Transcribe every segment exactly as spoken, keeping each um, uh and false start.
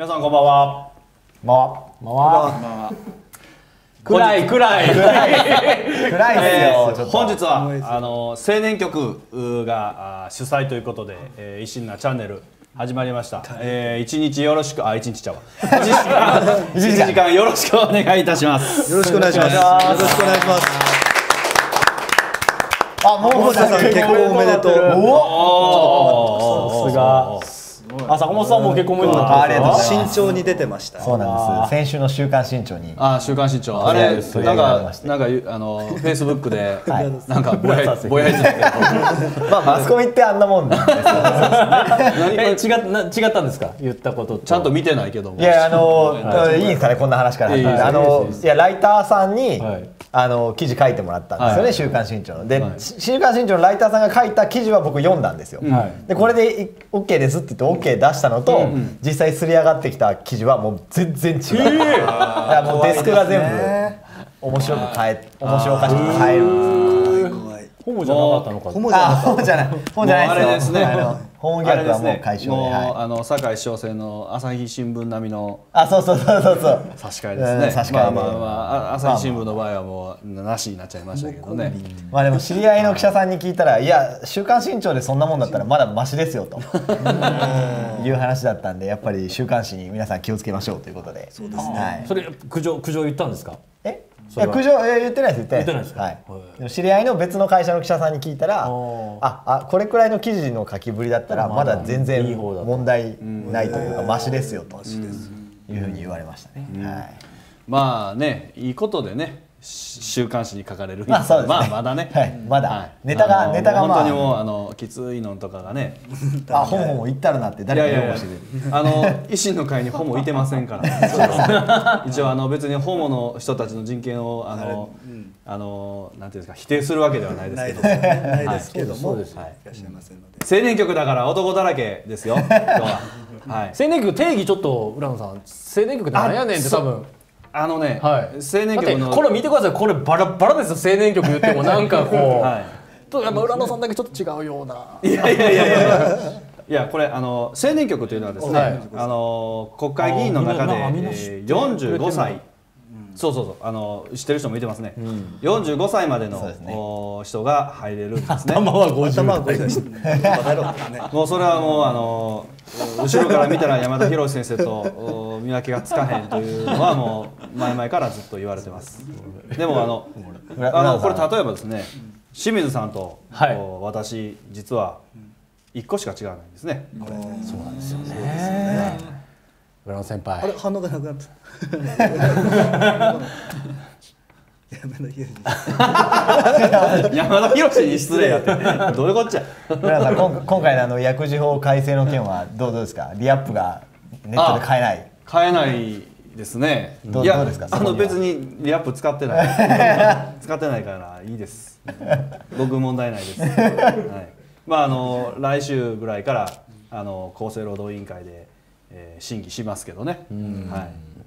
皆さんこんばんは。 まわまわ暗い暗い暗い暗いですよ。 本日はあの青年局が主催ということで、えー、維新なチャンネル始まりました。えー、一日よろしくあ一日ちゃうわ。一時間一時間よろしくお願いいたします。 よろしくお願いします。よろしくお願いします。 あ、もうもさん結婚おめでとう。 おお。さすが。あ、坂本さんも結婚おめでとう。 ありがとうございます。新潮に出てました。 そうなんです。先週の週刊新潮に。 あ、週刊新潮。あれなんかなんかあのフェイスブックでなんかぼやぼやいてたけど。 まあマスコミってあんなもんなんですよ。 え、違っ違ったんですか？言ったことちゃんと見てないけども。 いやあのいいんですかね、こんな話から。あのいやライターさんにあの記事書いてもらったんですよね、週刊新潮の。で週刊新潮のライターさんが書いた記事は僕読んだんですよ。でこれで オーケー ですって言って オーケー 出したのと実際すり上がってきた記事はもう全然違う。だからもうデスクが全部面白く変え面白おかしく変えるんですよ。 ホモじゃなかったのか。 ホモじゃない。ホモじゃない。ホモじゃないあれですね。 ホモギャグはもう解消で。 もうあの堺市長選の朝日新聞並みの。 あ、そうそうそうそうそう。 差し替えですね。差し替え。まあまあまあ朝日新聞の場合はもうなしになっちゃいましたけどね。 まあでも知り合いの記者さんに聞いたら、いや週刊新潮でそんなもんだったらまだマシですよという話だったんで、やっぱり週刊誌に皆さん気をつけましょうということで。 そうですね。 それ苦情苦情言ったんですか？ え？いや苦情言ってないです言ってないです。はい。でも知り合いの別の会社の記者さんに聞いたら、ああこれくらいの記事の書きぶりだったらまだ全然問題ないというかマシですよというふうに言われましたね。はい。 まあね、いいことでね、週刊誌に書かれる。 まあそうですね。 まあまだね。 はい。まだネタがネタがまあ本当にもうあのきついのとかがね。 あ、ホモも言ったらなって誰か擁護してる。 あの維新の会にホモいてませんから。一応あの別にホモの人たちの人権をあのあのなんていうんですか否定するわけではないですけど。 ないですけども。いらっしゃいませんので。 青年局だから男だらけですよ。今日は。 はい。青年局定義ちょっと浦野さん。青年局って何やねんって多分。 あのね、 はい、 青年局のこれ見てください、これバラバラですよ。青年局言ってもなんかこう、はい、とやっぱ浦野さんだけちょっと違うような。 いやいやいやいやいやこれあの青年局というのはですね、はい、あの国会議員の中で、えー、よんじゅうごさい、そうそうそうあの知ってる人もいてますね。うん、よんじゅうごさいまでの、ね、人が入れるんですね。 頭はごじゅう。頭はごじゅう。 もうそれはもうあの後ろから見たら山田博先生と見分けがつかへんというのはもう前々からずっと言われてます。でもあのあのこれ例えばですね、清水さんと、はい、私実はいっこしか違わないんですね。 そうなんですよね。浦野先輩。 あれ反応がなくなった。 山田博に失礼やってどういうこっちゃ。 浦野さん今今回のあの薬事法改正の件はどうですか？リアップがネットで買えない。 買えないですね。 どうですか？ あの別にリアップ使ってない。使ってないからいいです。僕問題ないです。はい。まああの来週ぐらいからあの厚生労働委員会で、えー、審議しますけどね。はい。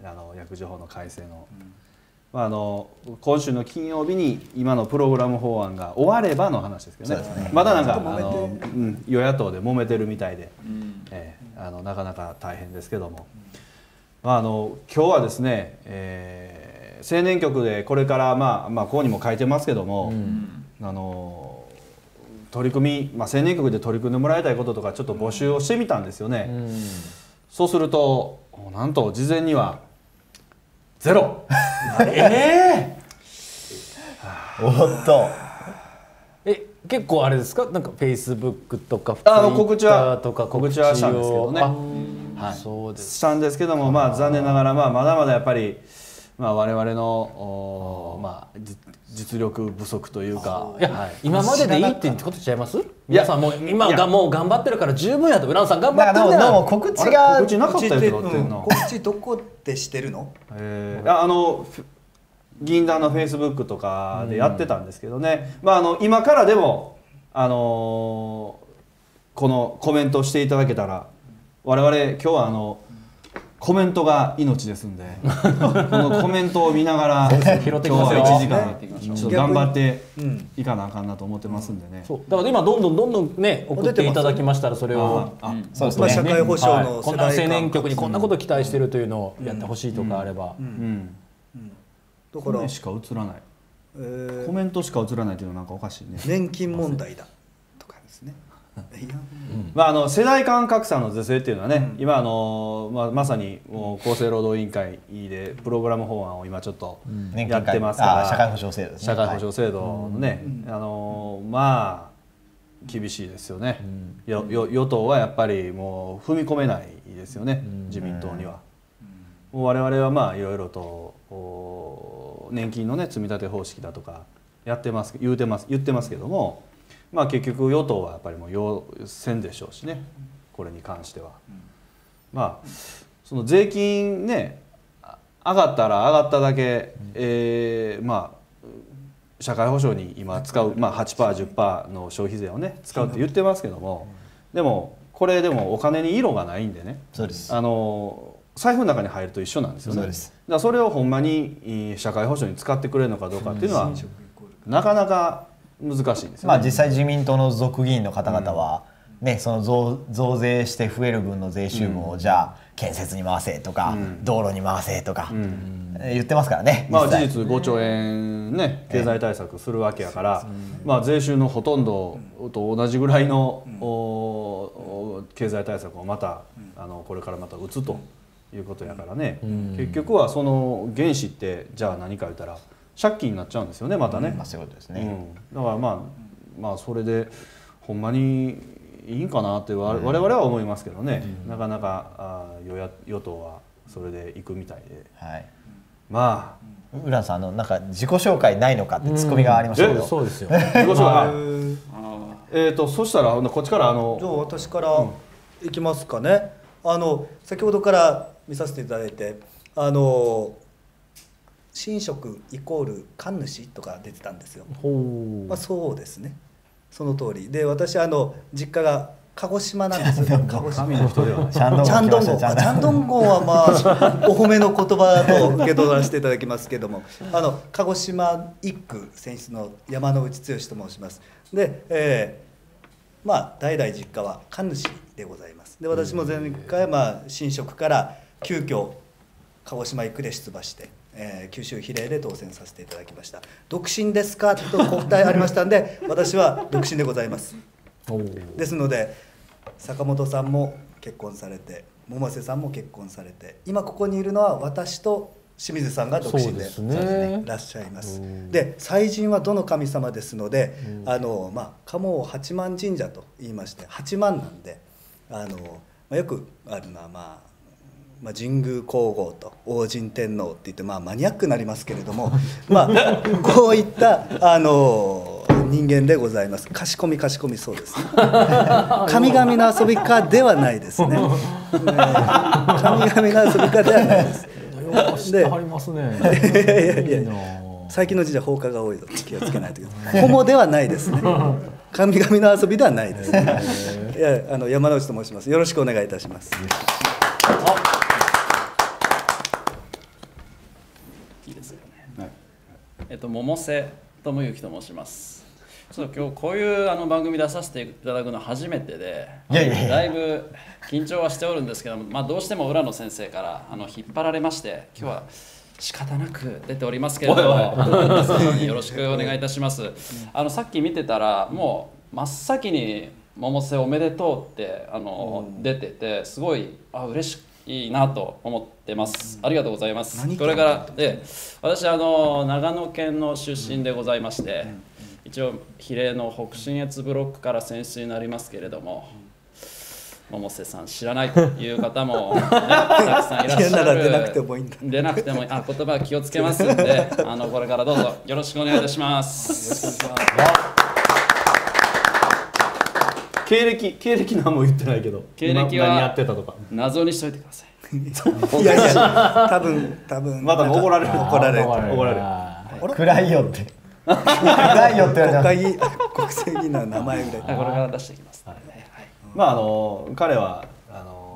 あの薬事法の改正の。まああの今週の金曜日に今のプログラム法案が終わればの話ですけどね。ねまだなんかあの、うん、与野党で揉めてるみたいで、うん、えー、あのなかなか大変ですけども。まあ、あの今日はですね、えー、青年局でこれから、まあまあ、ここにも書いてますけども、うん、あの取り組み、まあ、青年局で取り組んでもらいたいこととかちょっと募集をしてみたんですよね。うん、そうするとなんと事前にはゼロ。 ええー、おっとえ結構あれですか？なんかフェイスブックとかあの告知は告知はしたんですけどね。 はい、そうですしたんですけども、まあ、残念ながら、まあ、まだまだやっぱり、まあ、我々の、まあ、実力不足というか、 いや、はい、今まででいいってことちゃいます？皆さんもう今がもう頑張ってるから十分やと。浦野さん頑張ってるんだよ。 告知が告知なかったやつがってんの。 告知どこでしてるの？ えー、あの議員団のフェイスブックとかでやってたんですけどね、うん、まあ、あの今からでも、あのー、このコメントをしていただけたら我々今日はあのコメントが命ですんでこのコメントを見ながら今日はいちじかんちょっと頑張っていかなあかんなと思ってますんでね。 そうだから今どんどんどんどんね送っていただきましたらそれをそうですね、社会保障のこんな青年局にこんなこと期待してるというのをやってほしいとかあれば、 だからしか映らない、コメントしか映らないというのはなんかおかしいね。 年金問題だとかですね。 まあ、あの世代間格差の是正っていうのはね、うん、今あの、まあ、まさにもう厚生労働委員会でプログラム法案を今ちょっとやってますから、 うん、社会保障制度ですね。 社会保障制度のね、うん、あのまあ厳しいですよね、うん、よよ与党はやっぱりもう踏み込めないですよね、うん、自民党には。うん、もう我々はまあいろいろと年金のね積み立て方式だとかやってます言うてます言ってますけども。まあ結局与党はやっぱりもう要せんでしょうしね、これに関しては。まあその税金ね上がったら上がっただけ、えー、まあ社会保障に今使う、まあ、はちパーセント、じゅっパーセント の消費税をね使うって言ってますけども、でもこれでもお金に色がないんでね、 そうです。 あの財布の中に入ると一緒なんですよね。そうです。だからそれをほんまに社会保障に使ってくれるのかどうかっていうのはなかなか難しいんですよね。 まあ実際自民党の属議員の方々は、うん、ね、その 増, 増税して増える分の税収分をじゃあ建設に回せとか、うん、道路に回せとか、うん、言ってますからね。 まあ事実ごちょうえんね経済対策するわけやから、えー、まあ税収のほとんどと同じぐらいの、うん、経済対策をまたあのこれからまた打つということやからね、うん、結局はその原資ってじゃあ何か言ったら借金になっちゃうんですよね、またね。 まあそういうことですね。 うん、だからまあまあそれでほんまにいいんかなって我々は思いますけどね。うん、なかなかあ与野与党はそれで行くみたいで。はい、まあ浦野さん、あのなんか自己紹介ないのかってツッコミがありましたけど。 うん、そうですよ。 自己紹介。えっとそしたらこっちからあの。 じゃあ私からいきますかね。あの先ほどから見させていただいて、あの。神職イコール神主とか出てたんですよ。まあそうですね。その通りで、私あの実家が鹿児島なんですよ。鹿児島の人ではない。チャンドンゴ。チャンドンゴはまあお褒めの言葉と受け取らせていただきますけども、あの鹿児島一区選出の山内剛と申します。で、えー、まあ代々実家は神主でございます。で、私も前回まあ神職から急遽鹿児島一区で出馬して。えー、九州比例で当選させていただきました。独身ですかとお答えありましたんで、私は独身でございます。ですので坂本さんも結婚されて、百瀬さんも結婚されて、今ここにいるのは私と清水さんが独身でいらっしゃいます。で、祭神はどの神様ですので、あのまあ鴨八幡神社と言いまして、八幡なんで、あの、まあ、よくあるのはまあ。まあ、神宮皇后と王神天皇って言って、まあ、マニアックになりますけれども、まあ、こういったあの人間でございます。かしこみかしこみ、そうですね。神々の遊びかではないですね。神々の遊びかではないです。 で、ありますね。 いやいやいや、最近の時代放火が多いぞ、気をつけないといけない。ホモではないですね。神々の遊びではないですね。いや、あの山内と申します。よろしくお願いいたします。 えっと、百瀬智之と申します。ちょっと今日こういうあの番組出させていただくのは初めてで、 いやいやいや、 だいぶ緊張はしておるんですけども、まあ、どうしても浦野先生からあの引っ張られまして、今日は仕方なく出ておりますけれども、皆様によろしくお願いいたします。あのさっき見てたら、もう真っ先に百瀬おめでとうってあの出てて、すごいあ嬉しいいなと思ってます。ありがとうございます。これからで、私あの長野県の出身でございまして、一応比例の北信越ブロックから選出になりますけれども、百瀬さん知らないという方も、ね、たくさんいらっしゃる。 出なくてもいいんだ。 出なくてもいい。あ、言葉気をつけますんで、あのこれからどうぞよろしくお願いいたします。よろしくお願いします。 経歴経歴何も言ってないけど、 経歴は何やってたとか謎にしといてください。 いやいや、多分多分また怒られる怒られる怒られる。 暗いよって暗いよって言われて、国政議員の名前ぐらい。 これから出していきます。 まああの彼はあの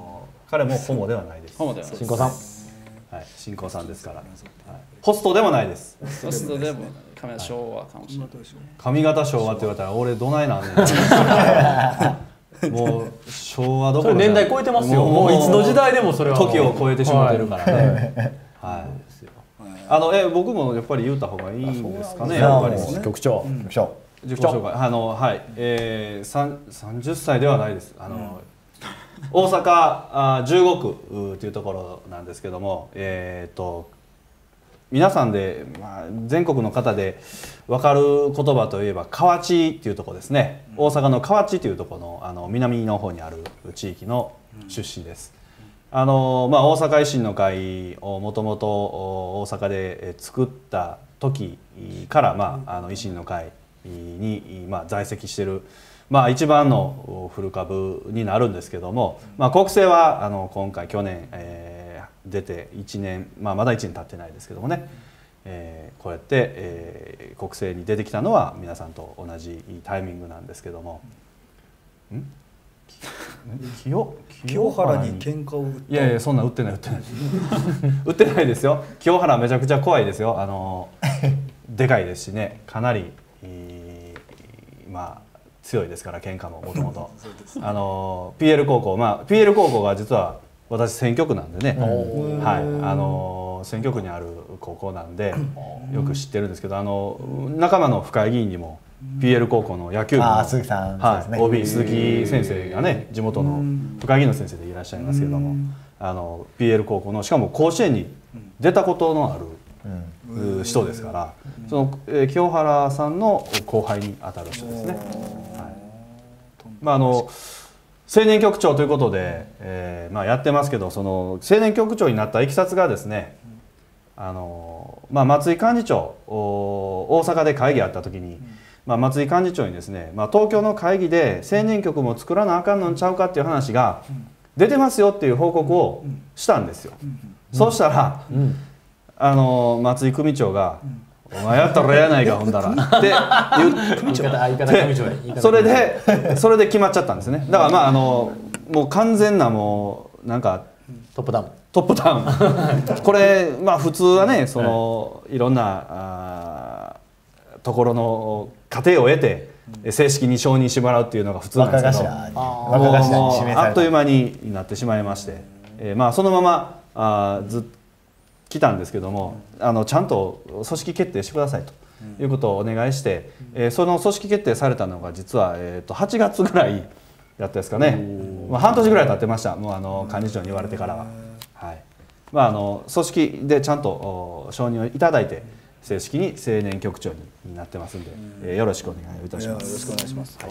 彼もホモではないです。 ホモではない。 新興さん。 はい、新興さんですから。はい、ホストでもないです。 ホストでも髪型昭和かもしれない。 髪型昭和って言われたら俺どないなんねん。もう昭和どころ年代超えてますよ。もういつの時代でもそれは時を超えてしまってるからね。はい。あのえ僕もやっぱり言った方がいいんですかね。やっぱり局長、局長。 自己紹介、あのはい、えー、三三十歳ではないです。あの、うん、大阪あじゅうごくというところなんですけども、えー、と皆さんで、まあ、全国の方で分かる言葉といえば河内っていうところですね。うん、大阪の河内というところのあの南の方にある地域の出身です。うん、あのまあ、大阪維新の会をもともと大阪で作った時から、まあ、あの維新の会に、まあ、在籍している、まあ、一番の古株になるんですけども、まあ、国政はあの今回去年、えー、出ていちねん、まあ、まだいちねん経ってないですけどもね、えー、こうやって、えー、国政に出てきたのは皆さんと同じタイミングなんですけども、ん清清原に喧嘩を売った。 いやいやそんな売ってない売ってない売ってないですよ。清原めちゃくちゃ怖いですよ。あのでかいですしね、かなりまあ強いですから、喧嘩ももともとあの ピーエル 高校、まあ ピーエル 高校が実は私選挙区なんでね、はい、あの選挙区にある高校なんでよく知ってるんですけど、あの仲間の深井議員にも ピーエル 高校の野球部の、はい、 鈴木さん、 はい、オービー 鈴木先生がね、地元の深井議員の先生でいらっしゃいますけども、あの ピーエル 高校のしかも甲子園に出たことのある人ですから、その、えー、清原さんの後輩にあたる人ですね。はい、まああの青年局長ということで、えーまあ、やってますけど、その青年局長になったいきさつがですね、あの、まあ、松井幹事長、大阪で会議あった時に、まあ、松井幹事長にですね、まあ、東京の会議で青年局も作らなあかんのんちゃうかっていう話が出てますよっていう報告をしたんですよ。そうしたら、うんあの松井組長が「お前やったらええやないかほんだら」って言ってそれでそれで決まっちゃったんですね。だからまああのもう完全なもうなんかトップダウントップダウンこれまあ普通はねそのいろんなあところの過程を得て正式に承認してもらうっていうのが普通なんですけど、あっという間になってしまいまして、えー、まあそのままあずっと来たんですけども、あのちゃんと組織決定してくださいということをお願いして、えー、その組織決定されたのが実は、えー、とはちがつぐらいだったですかね。まあ、半年ぐらい経ってました。もうあの幹事長に言われてからは、はい、まああの組織でちゃんと承認をいただいて正式に青年局長になってますんで、えー、よろしくお願いいたします。 よろしくお願いします。はい、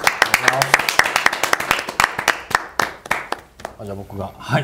あじゃあ僕がはい。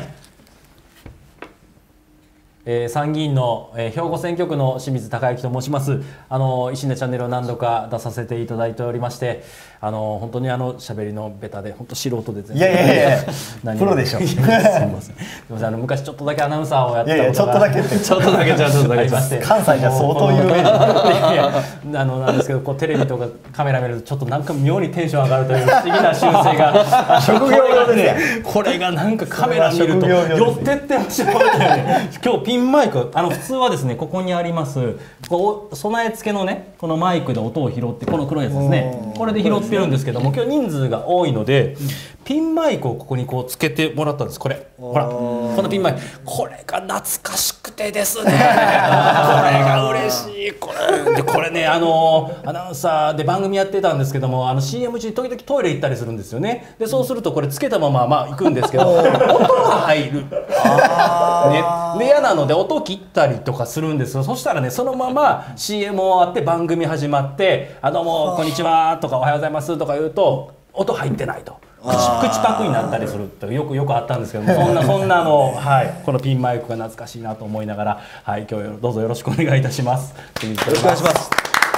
えー、参議院の、えー、兵庫選挙区の清水孝之と申します。あの維新のチャンネルを何度か出させていただいておりまして、あの本当にあの喋りのベタで本当素人で全然いやいやいやプロでしょ。すみません。すみません。あの昔ちょっとだけアナウンサーをやってたことがちょっとだけってちょっとだけちょっとだけ関西じゃ相当有名なあのなんですけど、こうテレビとかカメラ見るとちょっとなんか妙にテンション上がるという不思議な習性が職業用ですね。これがなんかカメラ見ると寄ってってしまうね。今日ピンマイクあの普通はですねここにありますこう備え付けのねこのマイクで音を拾ってこの黒いやつですねこれで拾ってるんですけども、今日人数が多いのでピンマイクをここにこうつけてもらったんです。これほらこのピンマイクこれが懐かしくてですねこれが嬉しい。これでこれねあのアナウンサーで番組やってたんですけども、あの シーエム 中に時々トイレ行ったりするんですよね。でそうするとこれつけたまままあ行くんですけど音が入る。ね、で嫌なので音切ったりとかするんですよ。そしたらねそのまま シーエム 終わって番組始まって「あどうもこんにちは」とか「おはようございます」とか言うと音入ってないと口口パクになったりするとよくよくあったんですけども、そんなそんなの、はい、このピンマイクが懐かしいなと思いながら、はい、今日どうぞよろしくお願いいたします。 よろしくお願いします。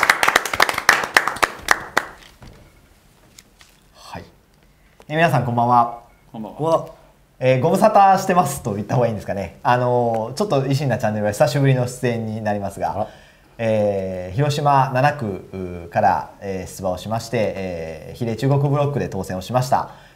はい、え皆さんこんばんは。 こんばんは。 えー、ご無沙汰してますと言った方がいいんですかね。あのー、ちょっと維新なチャンネルは久しぶりの出演になりますが、えー、広島ななくから、えー、出馬をしまして、えー、比例中国ブロックで当選をしました、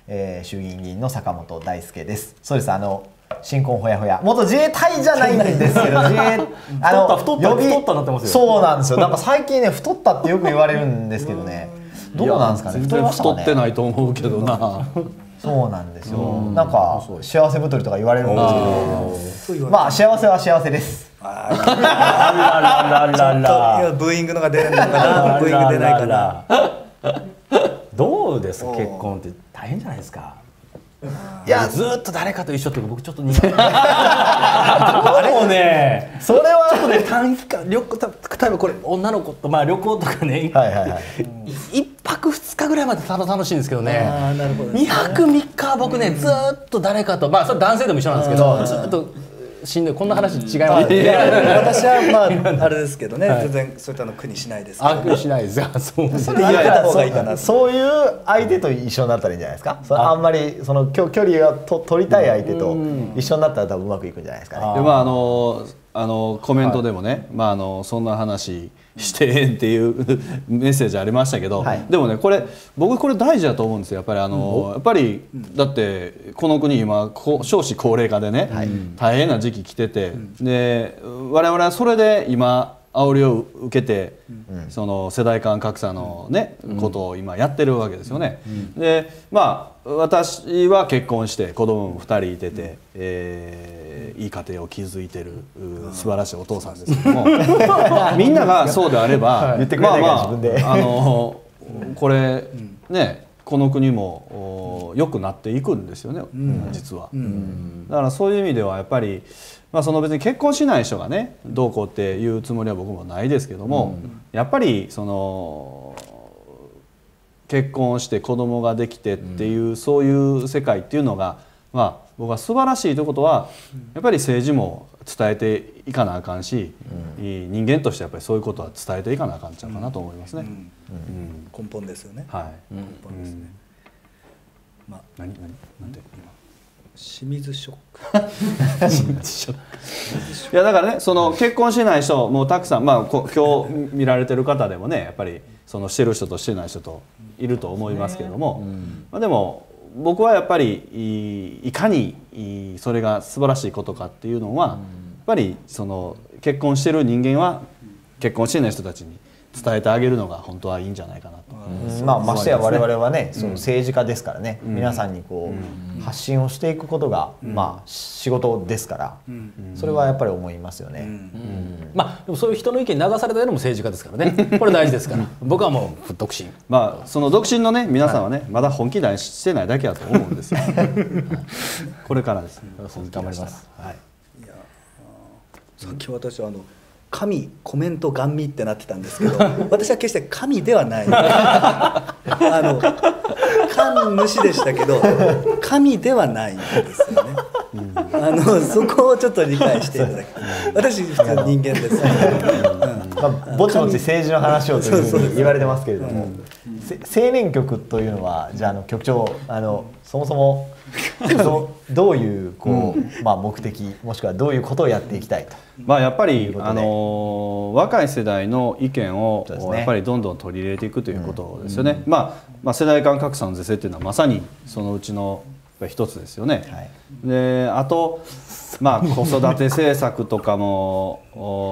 えー、衆議院議員の坂本大輔です。そうです、あの新婚ほやほや元自衛隊じゃないんですけど自衛あの太った太ったなってますよ。 そうなんですよ。なんか最近ね太ったってよく言われるんですけどねどうなんですかね。 太りましたかね。太ってないと思うけどなそうなんですよ。なんか幸せ太りとか言われるんですけどまあ幸せは幸せです。あららららブーイングのが出るのかなブーイング出ないかなどうですか結婚って大変じゃないですか。いやずっと誰かと一緒って僕ちょっと苦手。あれもねそれはちょっとね短期間旅行例えばこれ女の子とまあ旅行とかね一泊二日ぐらいまで楽しいんですけどね二泊三日は僕ねずっと誰かとまあそれ男性でも一緒なんですけどずっとしんどいこんな話違います。 私はまああれですけどね全然そういったの苦にしないですけど。 あ苦にしないです。そうそれやった方がいいかな。 そういう相手と一緒になったらいいんじゃないですか。あんまりその距離がと取りたい相手と一緒になったら多分うまくいくんじゃないですかね。 でまああのあのコメントでもね、まああのそんな話してえんっていうメッセージありましたけど、はい、でもねこれ僕これ大事だと思うんですよ。やっぱりあの、うん、やっぱりだってこの国今少子高齢化でね、はい、大変な時期来てて、うん、で我々はそれで今煽りを受けて、うん、その世代間格差のね、うん、ことを今やってるわけですよね。うん、でまあ私は結婚して子供もふたりいてて、えー、いい家庭を築いてる素晴らしいお父さんですけどもみんながそうであればまあまああのこれねこの国も良くなっていくんですよね、うん、実は、うん、だからそういう意味ではやっぱり、まあ、その別に結婚しない人がねどうこうっていうつもりは僕もないですけども、うん、やっぱりその結婚して子供ができてっていう、うん、そういう世界っていうのが、まあ、僕は素晴らしいということはやっぱり政治も伝えていかなあかんし、うん、人間としてやっぱりそういうことは伝えていかなあかんちゃうかなと思いますね。うんうん根本ですよね。 はい。 根本ですね。 まあ何何なんで今清水ショック。 清水ショック。いやだからねその結婚しない人もたくさんまあこ今日見られてる方でもねやっぱりそのしてる人としてない人といると思いますけども、まあでも僕はやっぱり い, いかにそれが素晴らしいことかっていうのはやっぱりその結婚してる人間は結婚してない人たちに伝えてあげるのが本当はいいんじゃないかなと。 うん、まあましてや我々はね、その政治家ですからね、うん、皆さんにこう、うん、発信をしていくことが、うん、まあ仕事ですから、うん、それはやっぱり思いますよね。うんうん、 まあでもそういう人の意見に流されたのも政治家ですからね。これ大事ですから。僕はもう独身。 まあその独身のね皆さんはね、はい、まだ本気出してないだけだと思うんですよ。これからです。 頑張ります。はい。 いやさっき私はあの。神コメントガン見ってなってたんですけど私は決して神ではないあの神主でしたけど神ではないんですよね、うん、あのそこをちょっと理解していただき私普通人間です、ねうんまあ、ぼちぼち政治の話をというふうに言われてますけれども、青年局というのはじゃあ、あの局長あのそもそもど, どういうこう、うんまあ、目的もしくはどういうことをやっていきたいと。 まあやっぱりあの若い世代の意見をやっぱりどんどん取り入れていくということですよね。うんまあ、まあ世代間格差の是正っていうのはまさにそのうちの一つですよね。はい、であと、まあ、子育て政策とかも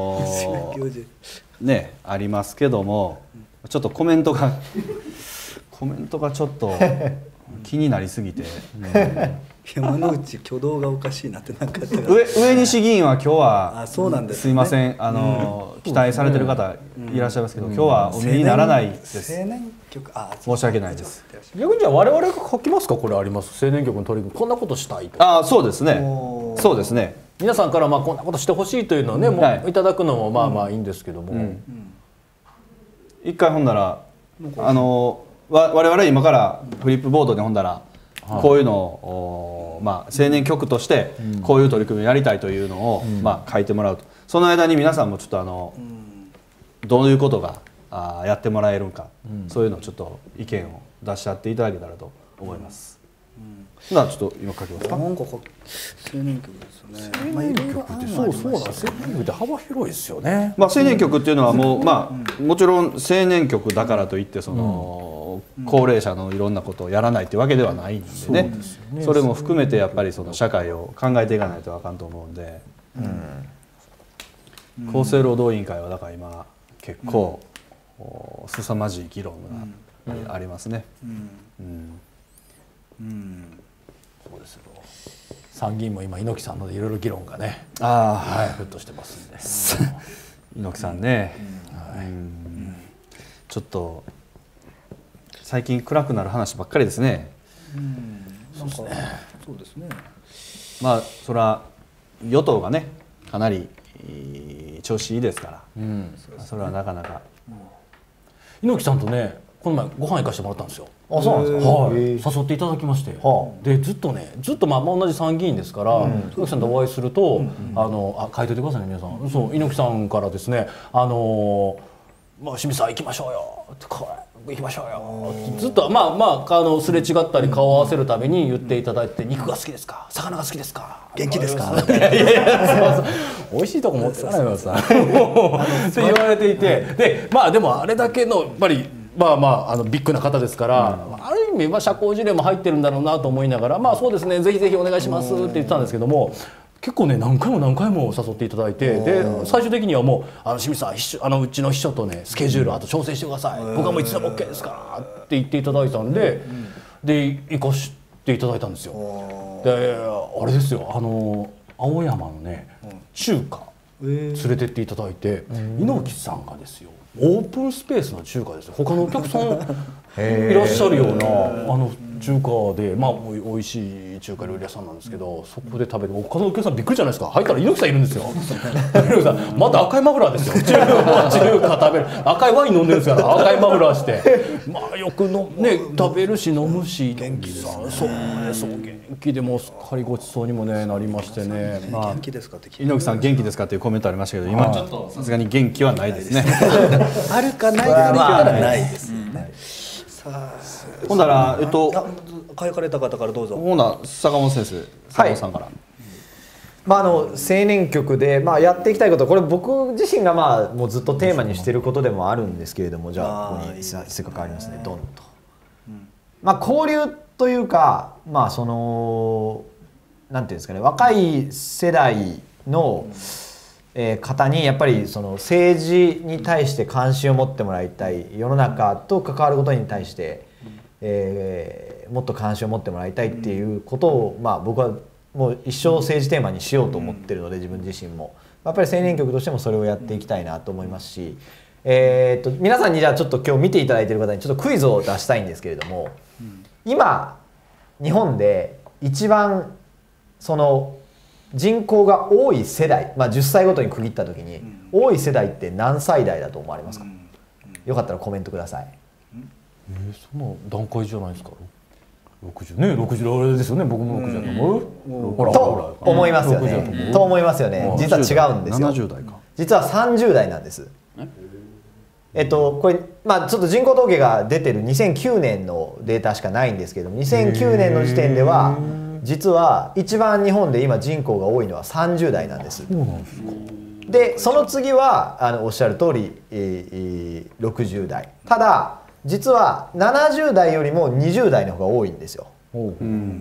ねありますけどもちょっとコメントがコメントがちょっと気になりすぎて。うん山内挙動がおかしいなってなんか上上西議員は今日はあそうなんです、ね、すいませんあの、うん、期待されてる方いらっしゃいますけど、うん、今日はお見えにならないです。 青年局あ申し訳ないです。 逆にじゃあ我々が書きますか。これあります。青年局の取り組みこんなことしたいと。 あそうですね。そうですね。 皆さんからまあこんなことしてほしいというのをね、うん、もういただくのもまあまあいいんですけども、うんうん、 一回ほんならあのわ我々今からフリップボードでほんだらこういうのを、まあ、青年局としてこういう取り組みをやりたいというのを、まあ、書いてもらうと。その間に皆さんもちょっとあのどういうことがあやってもらえるのか、そういうのをちょっと意見を出し合っていただけたらと思います。なあちょっと今書きますか。 なんか青年局ですよね。 青年局ってそうそうなんですよ。青年局って幅広いですよね。 まあ青年局っていうのはもうまあもちろん青年局だからといってその高齢者のいろんなことをやらないっていうわけではないんでね、それも含めてやっぱりその社会を考えていかないとあかんと思うんで、厚生労働委員会はだから今結構凄まじい議論がありますね。 そうですよ。参議院も今猪木さんのでいろいろ議論がね、 ああ、 はい、ふっとしてますんで。 猪木さんね、ちょっと最近暗くなる話ばっかりですね。 そうですね。そうですね。 まあそれは与党がねかなり調子いいですから、うん、それはなかなか、 うん、猪木さんとねこの前ご飯行かせてもらったんですよ。 あ、そうなんですか。 はい、誘っていただきまして、はあ、でずっとねずっとまあ同じ参議院ですから、うん、猪木さんとお会いすると、うん、あのあ書いといてくださいね皆さん、うん、そう猪木さんからですねあのまあ清水さん行きましょうよこれ行きましょうよずっとまあまああのすれ違ったり顔を合わせるために言っていただいて、肉が好きですか魚が好きですか元気ですかいやいやそうそう美味しいとこ持ってかないからさって言われていて、でまあでもあれだけのやっぱりまあまあ、あのビッグな方ですから、うん、ある意味、まあ、社交辞令も入ってるんだろうなと思いながら、まあそうですねぜひぜひお願いしますって言ってたんですけども、結構ね何回も何回も誘っていただいて、で最終的にはもう「あの清水さん秘書あのうちの秘書とねスケジュールあと調整してください、僕はもういつでも OK ですから」って言っていただいたんで、で行かしていただいたんですよ。であれですよあの青山のね中華連れてっていただいて、猪木さんがですよオープンスペースの中華ですよ。他のお客さんいらっしゃるようなあの中華で、まあおいしい中華料理屋さんなんですけど、そこで食べて他のお客さんびっくりじゃないですか。入ったら猪木さんいるんですよ。猪木さんまた赤いマフラーですよ。中華中華食べる赤いワイン飲んでるんですから赤いマフラーしてまあよくのね食べるし飲むし元気さんそうねそう元気でもすっかりごちそうにもねなりましてね。 まあ元気ですかって猪木さん元気ですかっていうコメントありましたけど、今ちょっとさすがに元気はないですね。 あるかないかで言ったらないですよね。さあ、 ほんならえっと書かれた方からどうぞ。 ほな坂本先生、坂本さんから。 はい、まああの青年局でまあやっていきたいこと、これ僕自身がまあもうずっとテーマにしていることでもあるんですけれども、じゃあここにせっかくありますね、ドンと。まあ交流というか、まあそのなんていうんですかね、若い世代の方にやっぱりその政治に対して関心を持ってもらいたい、世の中と関わることに対して、えー、もっと関心を持ってもらいたいっていうことを、まあ、僕はもう一生政治テーマにしようと思ってるので、自分自身もやっぱり青年局としてもそれをやっていきたいなと思いますし、えー、と皆さんにじゃあちょっと今日見ていただいている方にちょっとクイズを出したいんですけれども、今日本で一番その人口が多い世代、まあ、じゅっさいごとに区切った時に、うん、多い世代って何歳代だと思われますか？うんうん、よかったらコメントください。 えー、その段階じゃないですか。ろくじゅうね、ろくじゅうあれですよね。僕もろくじゅうだと思う。 うん、ほらと思いますよね。と思いますよね。実は違うんですよ。 ななじゅう代か。 実はさんじゅう代なんです。えっとこれまあちょっと人口統計が出てるにせんきゅうねんのデータしかないんですけども、にせんきゅうねんの時点では実は一番日本で今人口が多いのはさんじゅう代なんです。そうなんですか。でその次はあのおっしゃる通り、えー、ろくじゅう代。ただ実はななじゅう代よりもにじゅう代の方が多いんですよ。うん、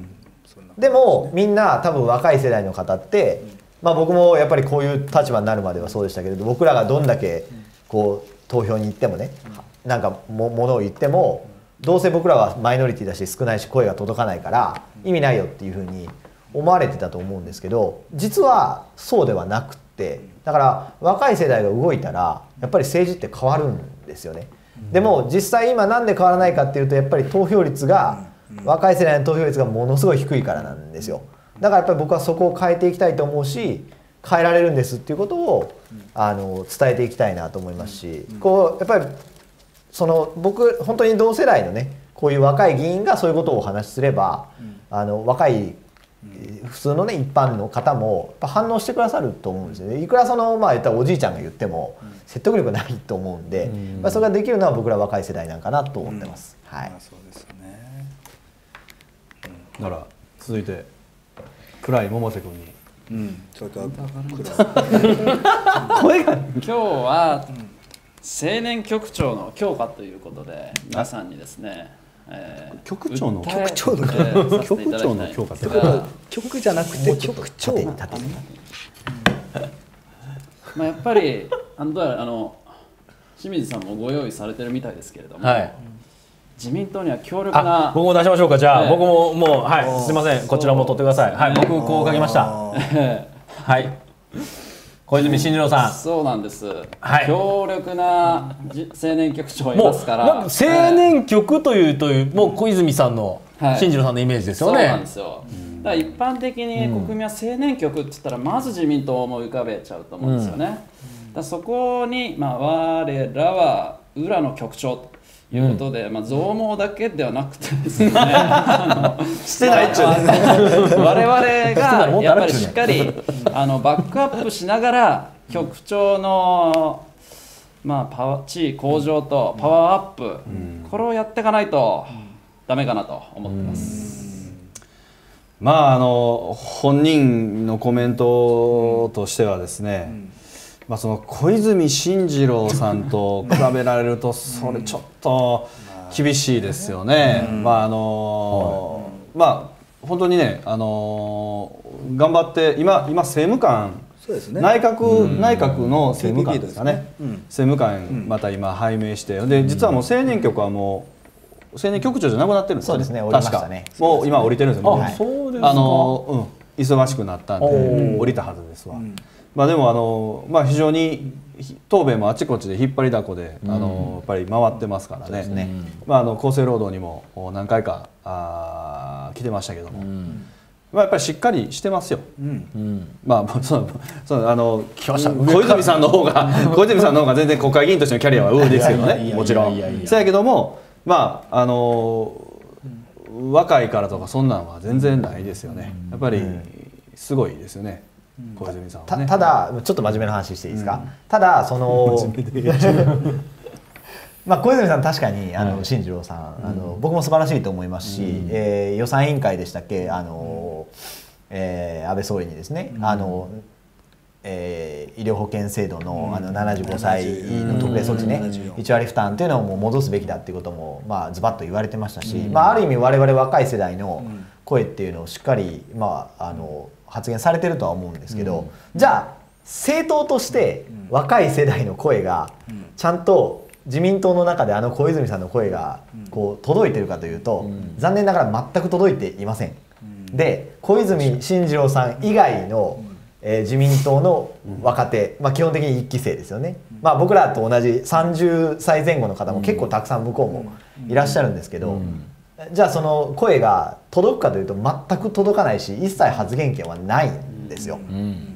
でもみんな多分若い世代の方って、まあ、僕もやっぱりこういう立場になるまではそうでしたけれど、僕らがどんだけこう投票に行ってもね、なんかもものを言ってもどうせ僕らはマイノリティだし少ないし声が届かないから意味ないよっていうふうに思われてたと思うんですけど、実はそうではなくって、だから若い世代が動いたらやっぱり政治って変わるんですよね。でも実際今なんで変わらないかっていうと、やっぱり投票率が若い世代の投票率がものすごい低いからなんですよ。だからやっぱり僕はそこを変えていきたいと思うし、変えられるんですっていうことをあの伝えていきたいなと思いますし、こうやっぱりその僕本当に同世代のねこういう若い議員がそういうことをお話しすれば、あの若い普通のね一般の方もやっぱ反応してくださると思うんですよね。いくらそのまあ言ったらおじいちゃんが言っても説得力ないと思うんで、まあそれができるのは僕ら若い世代なんかなと思ってます。はい。 そうですよね。 なら続いて暗い百瀬君に。 うん、それから声が今日は青年局長の強化ということで皆さんにですねえー、 局長の局長の局長の評価って局じゃなくて局長縦に縦にまあやっぱりあのどうやらあの清水さんもご用意されてるみたいですけれども、 はい、 自民党には強力な、 僕も出しましょうか。じゃあ、 ね、 僕ももうはいすみません、こちらも取ってください。はい、僕こう書きました。はい、小泉進次郎さん。 そうなんです、 はい、 強力な青年局長いますから。 青年局というというもう小泉さんの、はい、進次郎さんのイメージですよね。 そうなんですよ。だから一般的に国民は青年局って言ったらまず自民党を思い浮かべちゃうと思うんですよね。うん、だそこに、まあ、我らは浦野局長ということで、うん、まあ、増毛だけではなくてですねしてないっちゅうね我々がやっぱりしっかりあのバックアップしながら局長の、まあ、パワー地位向上とパワーアップ、うん、これをやっていかないとダメかなと思ってます。 まああの本人のコメントとしてはですね、うん、まあ、その小泉進次郎さんと比べられるとそれちょっと厳しいですよね。まああのまあ本当にね、あの頑張って今今政務官、 そうですね、 内閣内閣の政務官ですかね。政務官また今拝命してで実はもう青年局はもう青年局長じゃなくなってるんですよね。 そうですね、降りましたね。 もう今降りてるんですよ。 あ、そうですか。 あのうん忙しくなったんで降りたはずですわ。まあでもあのまあ非常に答弁もあちこちで引っ張りだこで、うん、あのやっぱり回ってますからね。ね、まああの厚生労働にも何回かあ来てましたけども、うん、まあやっぱりしっかりしてますよ。うん、まあそのそのあの小泉さんの方が小泉さんの方が全然国会議員としてのキャリアは上ですけどね、もちろん。そうやけども、まああの若いからとかそんなんは全然ないですよね。やっぱりすごいですよね。小泉さんはね、 た, ただちょっと真面目な話していいですか。うん、ただそのまあ小泉さん確かにあの、はい、進次郎さんあの、うん、僕も素晴らしいと思いますし、うん、えー、予算委員会でしたっけ、あの、えー、安倍総理にですね、うん、あの、えー、医療保険制度 の, あのななじゅうごさいの特例措置ね、いち割負担というのをもう戻すべきだっていうことも、まあ、ズバッと言われてましたし、うん、まあ、ある意味我々若い世代の声っていうのをしっかり、まあ、あの発言されてるとは思うんですけど、うん、じゃあ政党として若い世代の声がちゃんと自民党の中であの小泉さんの声がこう届いてるかというと、うん、残念ながら全く届いていません。うん、で小泉進次郎さん以外の、えー、自民党の若手、まあ、基本的にいっき生ですよね。まあ、僕らと同じさんじゅっさいぜん後の方も結構たくさん向こうもいらっしゃるんですけど、うん、じゃあその声が届くかというと全く届かないし一切発言権はないんですよ、うん、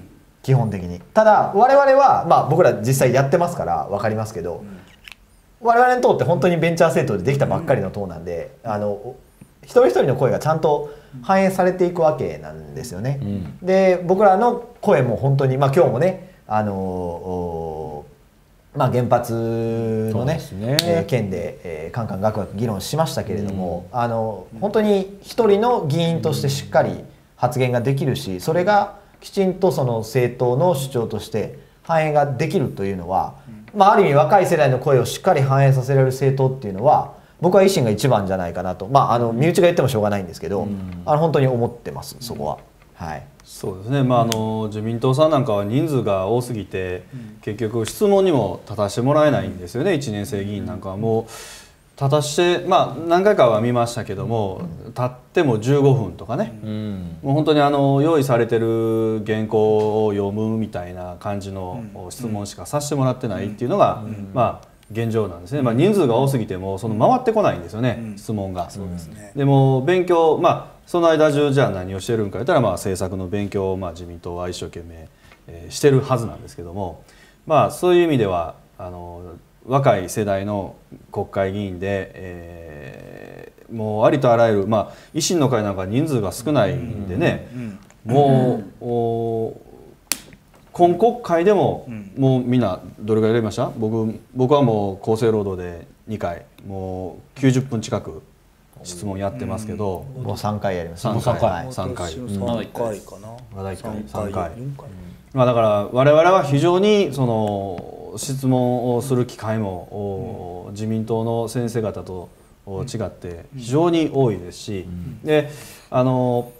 基本的に。ただ我々は、まあ、僕ら実際やってますから分かりますけど、うん、我々の党って本当にベンチャー政党でできたばっかりの党なんで、あの一人一人の声がちゃんと反映されていくわけなんですよね、うん、で僕らの声も本当に、まあ、今日もねあのまあ、原発のね、ねえー、件で、えー、カンカンガクガク議論しましたけれども、うん、あの本当に一人の議員としてしっかり発言ができるし、それがきちんとその政党の主張として反映ができるというのは、うん、まあ、ある意味若い世代の声をしっかり反映させられる政党っていうのは僕は維新が一番じゃないかなと、まあ、あの身内が言ってもしょうがないんですけど、うん、あの本当に思ってます、そこは。はい、 そうですね、まあ、あの自民党さんなんかは人数が多すぎて、うん、結局質問にも立たせてもらえないんですよね、いちねん生議員なんかはもう立たして、まあ、何回かは見ましたけども、うん、立ってもじゅうごふんとかね、うん、もう本当にあの用意されてる原稿を読むみたいな感じの質問しかさせてもらってないっていうのが、うん、まあ現状なんですね。まあ、人数が多すぎてもその回ってこないんですよね、うん、質問が。そうですね。でも勉強、まあその間中じゃあ何をしてるんか言ったら、まあ政策の勉強をまあ自民党は一生懸命、えー、してるはずなんですけども、まあそういう意味ではあの若い世代の国会議員で、えー、もうありとあらゆる、まあ維新の会なんか人数が少ないんでね、うんうん、もう、お今国会でも、うん、もうみんなどれぐらいやりました？僕僕はもう厚生労働でにかい、もうきゅうじゅっぷん近く質問やってますけど、 うん、もうさんかいやります。 さんかい、さんかい、 さんかいかな。 まだいっかい、さんかい。まあだから我々は非常にその質問をする機会も、うん、自民党の先生方と違って非常に多いですし、であの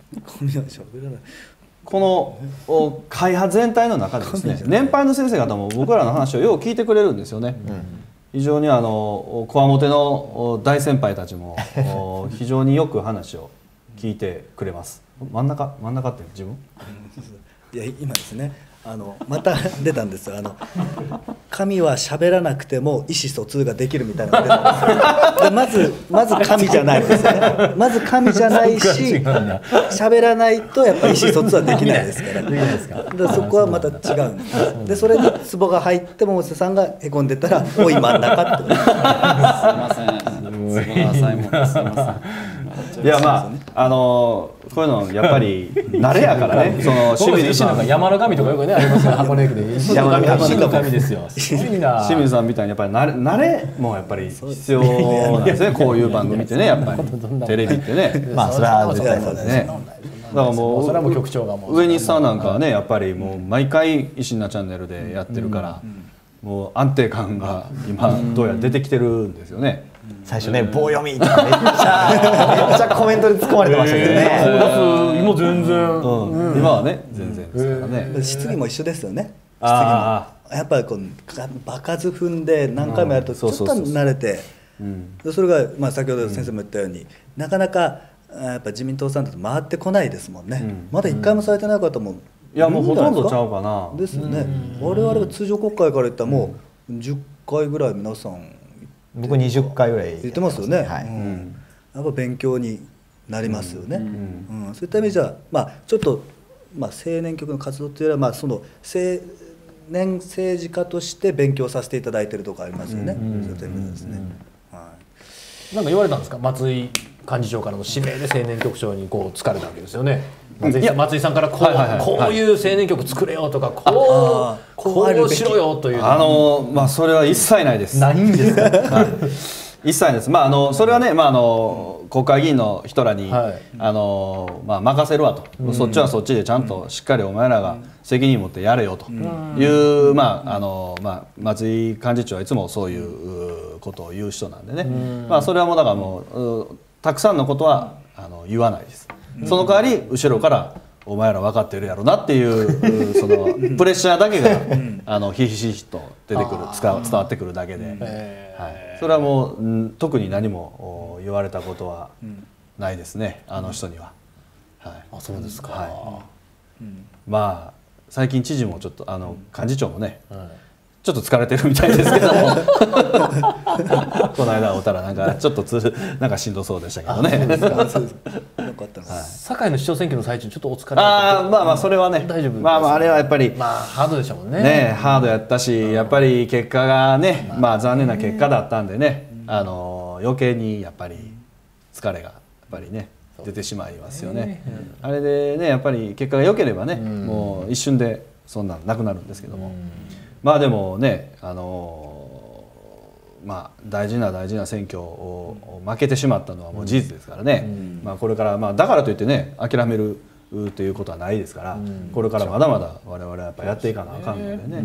この会派全体の中でですね、年配の先生方も僕らの話をよう聞いてくれるんですよね。非常にあのこわもての大先輩たちも非常によく話を聞いてくれます。真ん中真ん中って自分？ いや今ですね、あのまた出たんですよ。あの神は喋らなくても意思疎通ができるみたいなのが出たんですよ。でまずまず神じゃないですよね。まず神じゃないし、喋らないとやっぱり意思疎通はできないですから。でそこはまた違うんです。でそれにツボが入って百瀬さんがへこんでたら、おい真ん中って。すいません。ツボが浅いもんです。すいません。 いやまああのー、こういうのやっぱり慣れやからね。その清水さん、 山の神とかよくねありますよ。箱根駅で石の神、石の神ですよ。すごいな。 清水さんみたいにやっぱり慣れ慣れもやっぱり必要なんですね。こういう番組ってね、やっぱりテレビってね。 まあそれは絶対そうですね。 だからもうそれはもう局長がもう上西さんなんかはね、やっぱりもう毎回石名チャンネルでやってるから、もう安定感が今どうやら出てきてるんですよね。 最初ね棒読みとかめっちゃめっちゃコメントで突っ込まれてましたけどね。 今全然、 今はね全然ですからね。 質疑も一緒ですよね。質疑もあやっぱりこう場数踏んで何回もやるとちょっと慣れて、それがまあ先ほど先生も言ったように、なかなかやっぱ自民党さんだと回ってこないですもんね。まだ一回もされてない方もいやもうほとんどちゃうかな。 ですよね。我々は通常国会から言ったらもうじゅっかいぐらい皆さん。 僕にじゅっかいぐらい言ってますよね。 はい、 うん、やっぱ勉強になりますよね。うんうん、そういった意味じゃ、まあちょっとまあ青年局の活動というよりは、まあその青年政治家として勉強させていただいているところありますよね。そういった意味ですね。 はい。なんか言われたんですか、松井幹事長からの指名で青年局長にこう疲れたわけですよね。松井さん、松井さんからこう、はいはいはい、こういう青年局作れよとか、こうこうしろよという、 あのまあそれは一切ないです。 ないんですか。はい、 一切です。まああのそれはね、まああの国会議員の人らに、はい、あのまあ任せるわと、うん、そっちはそっちでちゃんとしっかりお前らが責任持ってやれよという、うん、まああのまあ松井幹事長はいつもそういうことを言う人なんでね、うん、まあそれはもうだからもうたくさんのことはあの言わないです。その代わり後ろからお前ら分かってるやろなっていうそのプレッシャーだけがあのひしひしと出てくる、伝わってくるだけで、はい、それはもう特に何も言われたことはないですね、あの人には。はい、 あ、そうですか。 はい、まあ最近知事もちょっとあの幹事長もね、はい、ちょっと疲れてるみたいですけどもこの間会うたらなんかちょっとつなんかしんどそうでしたけどね。 堺の市長選挙の最中ちょっとお疲れ。 ああ、まあまあそれはね大丈夫。まあまああれはやっぱりまあハードでしたもんね。 ねハードやったし、やっぱり結果がねまあ残念な結果だったんでね、あの余計にやっぱり疲れがやっぱりね出てしまいますよね。あれでねやっぱり結果が良ければねもう一瞬でそんなのなくなるんですけども。まあでもね、あのー、まあ大事な大事な選挙を負けてしまったのはもう事実ですからね、うん、まあこれからまあだからといってね諦めるということはないですから、うん、これからまだまだ我々はやっぱやっていかなあかんのでね。うん、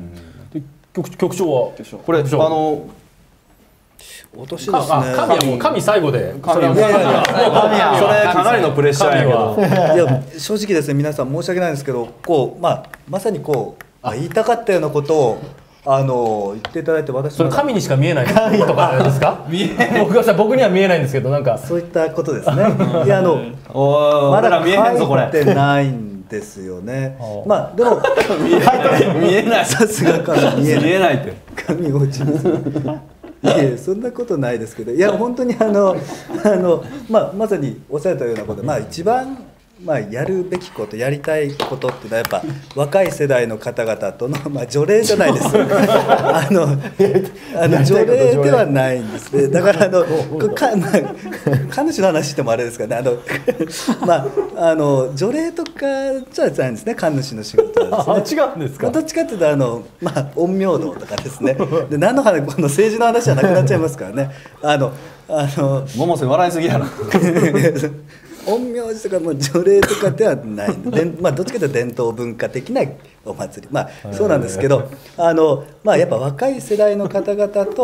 で 局, 局長はこれあの落としですね。 神はもう神最後で。 神はそれかなりのプレッシャーやけど。 いや正直ですね、皆さん申し訳ないんですけど、こうまあまさにこう。言いたかったようなことをあの言っていただいて、私それ神にしか見えない神とかですか？僕がさ僕には見えないんですけど、なんかそういったことですね。いやあのまだ見えてないんですよね。まあでも見えない。 さすが神見えないって神落ちます。いやそんなことないですけど、いや本当にあのあのまあまさにおっしゃったようなこと、まあ一番。まあ、やるべきことやりたいことっていうのはやっぱ若い世代の方々との、まあ、除霊じゃないですあのあの除霊ではないんですね。だからあのか、まあ、神主の話してもあれですからね、あの、まあ、あの除霊とかじゃないんですね、神主の仕事はですね。 違うんですか。 どっちかっていうとあの、まあ、陰陽道とかですね。で何の話、この政治の話じゃなくなっちゃいますからね。あのあの百瀬笑いすぎやろ陰陽師とかも除霊とかではないで、まあ、どっちかというと伝統文化的なお祭り、まあそうなんですけど、あの、まあ、やっぱ若い世代の方々と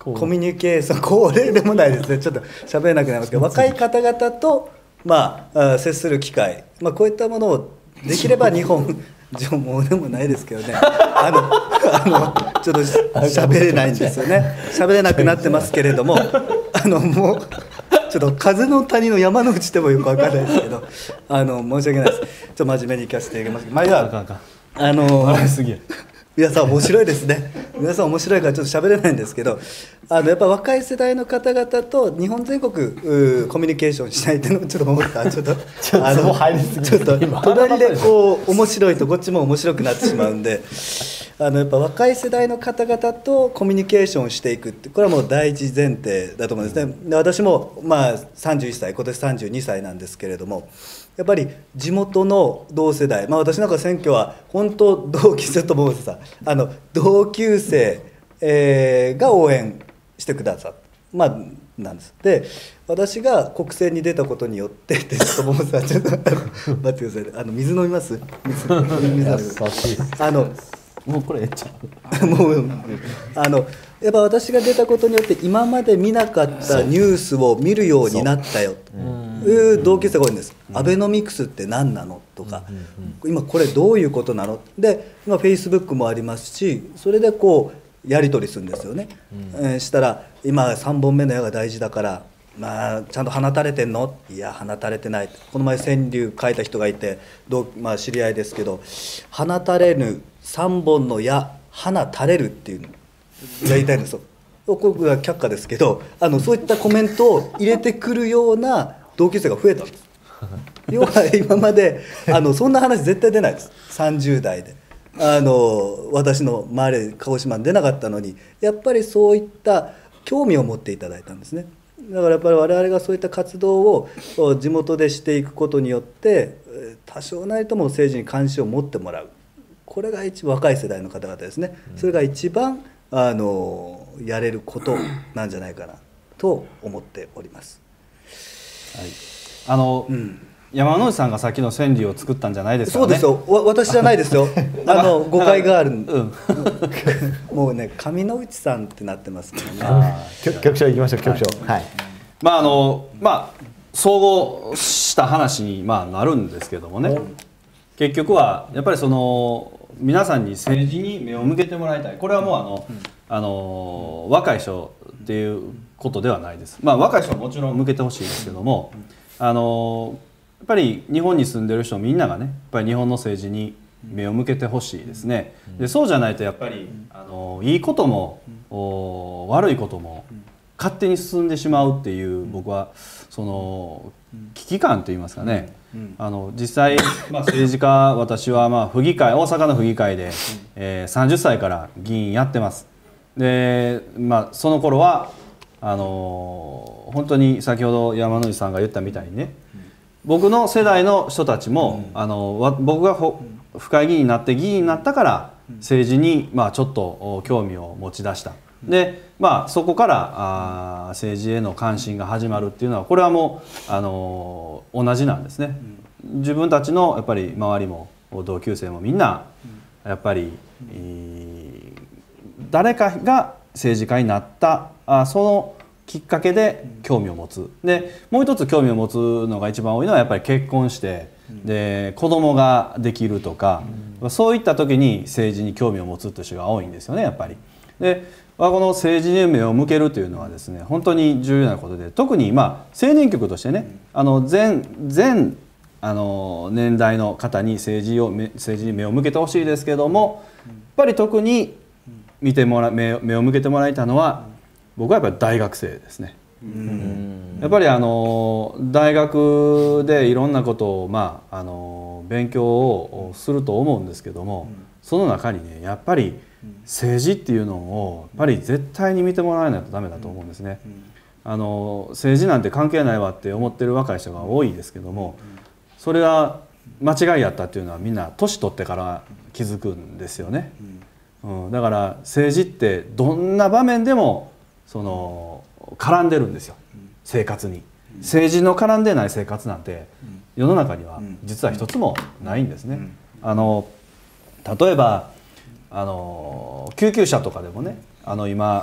コミュニケーションこれでもないですねちょっと喋れなくなりますけど若い方々と、まあ、接する機会、まあ、こういったものをできれば日本上もでもないですけどねあのあのちょっと喋れないんですよね喋れなくなってますけれどもあのもうちょっと風の谷の山の内でもよくわかんないですけどあの申し訳ないですちょっと真面目にいかせていただきます。まあ、あの皆さん面白いですね皆さん面白いからちょっと喋れないんですけどあのやっぱ若い世代の方々と日本全国コミュニケーションしないっていうのをちょっと思ったちょっとあのちょっと隣でこう面白いとこっちも面白くなってしまうんであのやっぱ若い世代の方々とコミュニケーションしていくってこれはもう第一前提だと思うんですね。で私もまあさんじゅういっさい今年さんじゅうにさいなんですけれどもやっぱり地元の同世代、まあ、私なんか選挙は本当同級生と思うんですさあの同級生、えー、が応援してくださった、まあ、なんです。で私が国政に出たことによってってちょっともうさちょっと待ってくださいあの水飲みます水水あのもうこれえっちゃうもうあのやっぱ私が出たことによって今まで見なかったニュースを見るようになったよという同級生が多いんです。アベノミクスって何なのとか今これどういうことなので今フェイスブックもありますしそれでこうやり取りするんですよね、うんえー、したら今さんぼんめの矢が大事だからまあ、ちゃんと放たれてんのいや放たれてないこの前川柳書いた人がいてどう、まあ、知り合いですけど放たれぬさんぼんの矢放たれるっていうのやりたいんですよこれは却下ですけどあのそういったコメントを入れてくるような同級生が増えたんです要は今まであのそんな話絶対出ないですさんじゅう代であの私の周りで鹿児島に出なかったのにやっぱりそういった興味を持っていただいたんですね。だからやっぱり我々がそういった活動を地元でしていくことによって多少なりとも政治に関心を持ってもらうこれが一番若い世代の方々ですねそれが一番あのやれることなんじゃないかなと思っております、 はい、あの、うん山之内さんがさっきの川柳を作ったんじゃないですかね。 そうですよ。わ私じゃないですよ。あの誤解がある。うん、もうね上之内さんってなってますからね。 局長行きましょう局長。はい。はい、 まああのまあ総合した話にまあなるんですけどもね。結局はやっぱりその皆さんに政治に目を向けてもらいたい。これはもうあの、うん、あの若い人っていうことではないです。まあ若い人はもちろん向けてほしいですけども、あの。やっぱり日本に住んでる人みんながねやっぱり日本の政治に目を向けてほしいですね。でそうじゃないとやっぱりあのいいことも悪いことも勝手に進んでしまうっていう僕はその危機感といいますかねあの実際、まあ、政治家私はまあ府議会大阪の府議会で、えー、さんじゅっさいから議員やってます。で、まあ、その頃はあの本当に先ほど山之内さんが言ったみたいにね僕の世代の人たちも、うん、あの僕が府会議員になって議員になったから政治に、まあ、ちょっと興味を持ち出した。で、まあ、そこからあ政治への関心が始まるっていうのはこれはもう、あの同じなんですね。自分たちのやっぱり周りも同級生もみんなやっぱり、えー、誰かが政治家になったあそのきっかけで興味を持つ。でもう一つ興味を持つのが一番多いのはやっぱり結婚してで子供ができるとか、うん、そういった時に政治に興味を持つという人が多いんですよねやっぱり。でこの政治に目を向けるというのはですね本当に重要なことで特にまあ青年局としてねあの全全あの年代の方に政治を政治に目を向けてほしいですけどもやっぱり特に見てもら目目を向けてもらいたいのは僕はやっぱり大学生ですね。うんやっぱりあの大学でいろんなことを、まあ、あの勉強をすると思うんですけどもその中にねやっぱり政治っていうのをやっぱり絶対に見てもらわないとダメだと思うんですね。あの政治なんて関係ないわって思ってる若い人が多いですけどもそれが間違いやったっていうのはみんな年取ってから気づくんですよね。うん、だから政治ってどんな場面でもその絡んでるんですよ生活に。政治の絡んでない生活なんて世の中には実は一つもないんですね。あの例えばあの救急車とかでもねあの今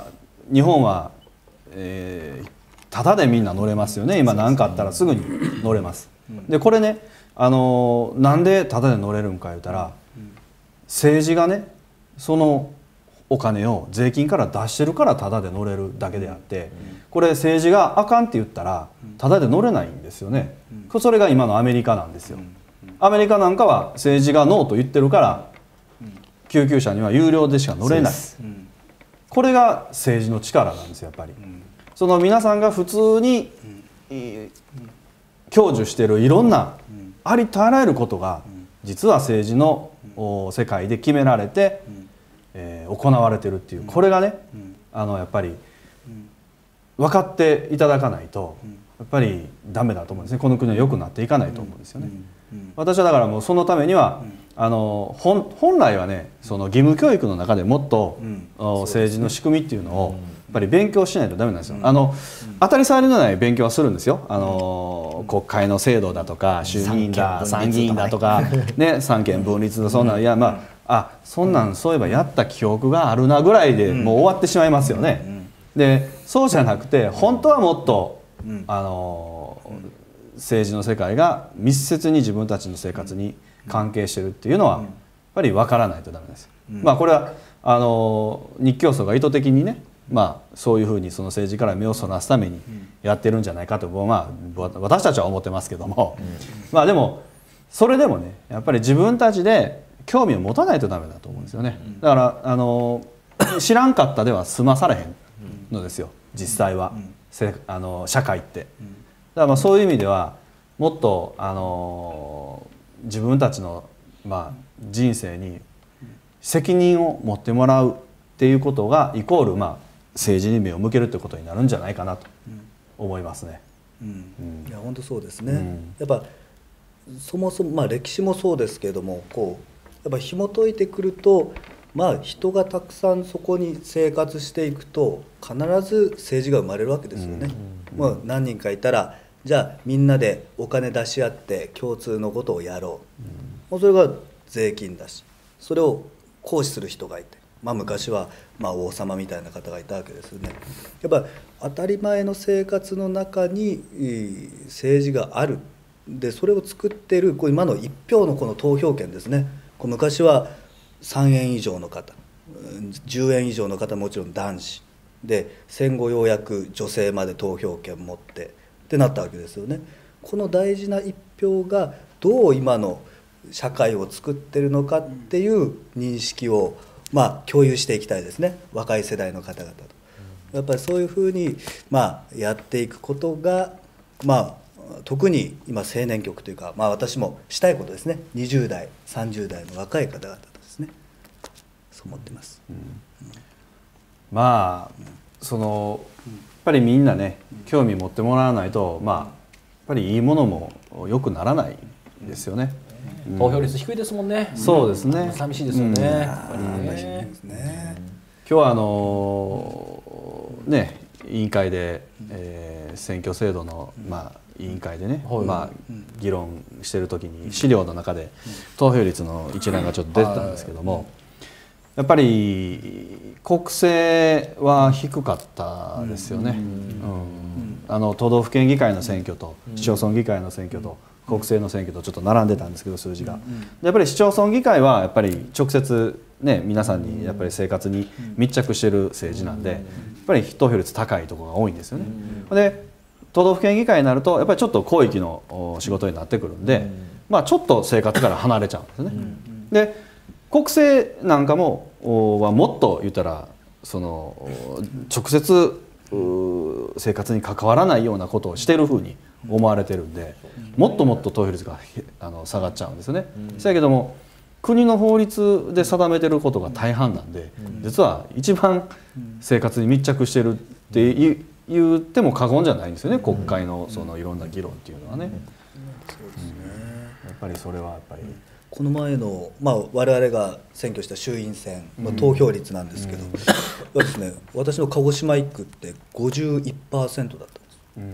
日本は、えー、ただでみんな乗れますよね。今何かあったらすぐに乗れます。でこれね、あのなんでただで乗れるんか言うたら、政治がねそのお金を税金から出してるからただで乗れるだけであって、これ政治があかんって言ったらただで乗れないんですよね。それが今のアメリカなんですよ。アメリカなんかは政治がノーと言ってるから救急車には有料でしか乗れない。これが政治の力なんですよやっぱり。その皆さんが普通に享受しているいろんなありとあらゆることが実は政治の世界で決められて、えー、行われてるっていう、これがね、あのやっぱり分かっていただかないとやっぱりダメだと思うんですね。この国は良くなっていかないと思うんですよね。私はだからもうそのためにはあの 本, 本来はねその義務教育の中でもっと、政治の仕組みっていうのをやっぱり勉強しないとダメなんですよ。あの、当たり障りのない勉強はするんですよ。あの国会の制度だとか衆議院だ参議院だとかね、三権分立だそんな、いやまああそんなんそういえばやった記憶があるなぐらいでもう終わってしまいますよね。でそうじゃなくて本当はもっとあの政治の世界が密接に自分たちの生活に関係してるっていうのはやっぱり分からないとダメです。まあこれはあの日教組が意図的にね、まあそういうふうにその政治から目をそらすためにやってるんじゃないかと、まあ私たちは思ってますけども、まあでもそれでもねやっぱり自分たちで興味を持たないとダメだと思うんですよね。だからあの知らんかったでは済まされへんのですよ実際は、せあの社会って。だからまあそういう意味ではもっとあの自分たちのまあ人生に責任を持ってもらうっていうことがイコールまあ政治に目を向けるってことになるんじゃないかなと思いますね。 うんうん、いや本当そうですね。うん、やっぱそもそもまあ歴史もそうですけれども、こうやっぱ紐解いてくると、まあ人がたくさんそこに生活していくと必ず政治が生まれるわけですよね。うんうん、まあ何人かいたらじゃあみんなでお金出し合って共通のことをやろう。うん、それが税金だし、それを行使する人がいて。まあ、昔はまあ王様みたいな方がいたわけですよね。やっぱ当たり前の生活の中に政治がある。でそれを作っているこう今のいち票のこの投票権ですね。こう昔はさんえん以上の方、じゅうえん以上の方もちろん男子で、戦後ようやく女性まで投票権持ってってなったわけですよね。この大事ないち票がどう今の社会を作ってるのかっていう認識をまあ共有していきたいですね、若い世代の方々と。やっぱりそういうふうにまあやっていくことが、まあ特に今青年局というか、まあ私もしたいことですね。にじゅう代さんじゅう代の若い方々とですね、そう思ってます。うんうん、 まあそのやっぱりみんなね興味持ってもらわないと、まあやっぱりいいものも良くならないですよね。 うん、投票率低いですもんね。 そうですね。 寂しいですよね。やっぱりね。今日はあのー、ね委員会で、えー、選挙制度のまあ委員会でね、うん、まあ議論してる時に資料の中で投票率の一覧がちょっと出てたんですけども、やっぱり国政は低かったですよね。うん、あの都道府県議会の選挙と市町村議会の選挙と国政の選挙とちょっと並んでたんですけど数字が、やっぱり市町村議会はやっぱり直接ね皆さんにやっぱり生活に密着してる政治なんで、やっぱり投票率高いところが多いんですよね。で都道府県議会になるとやっぱりちょっと広域の仕事になってくるんで、まあちょっと生活から離れちゃうんですね。で国政なんかもはもっと言ったらその直接生活に関わらないようなことをしているふうに思われてるんで、もっともっと投票率があの下がっちゃうんですよね。そやけども国の法律で定めてることが大半なんで、実は一番生活に密着してるって言っても過言じゃないんですよね、国会のそのいろんな議論っていうのはね。やっぱりそれはやっぱりこの前の、まあ、我々が選挙した衆院選の投票率なんですけど、うんですね、私の鹿児島いっ区って ごじゅういちパーセント だったんです。うん、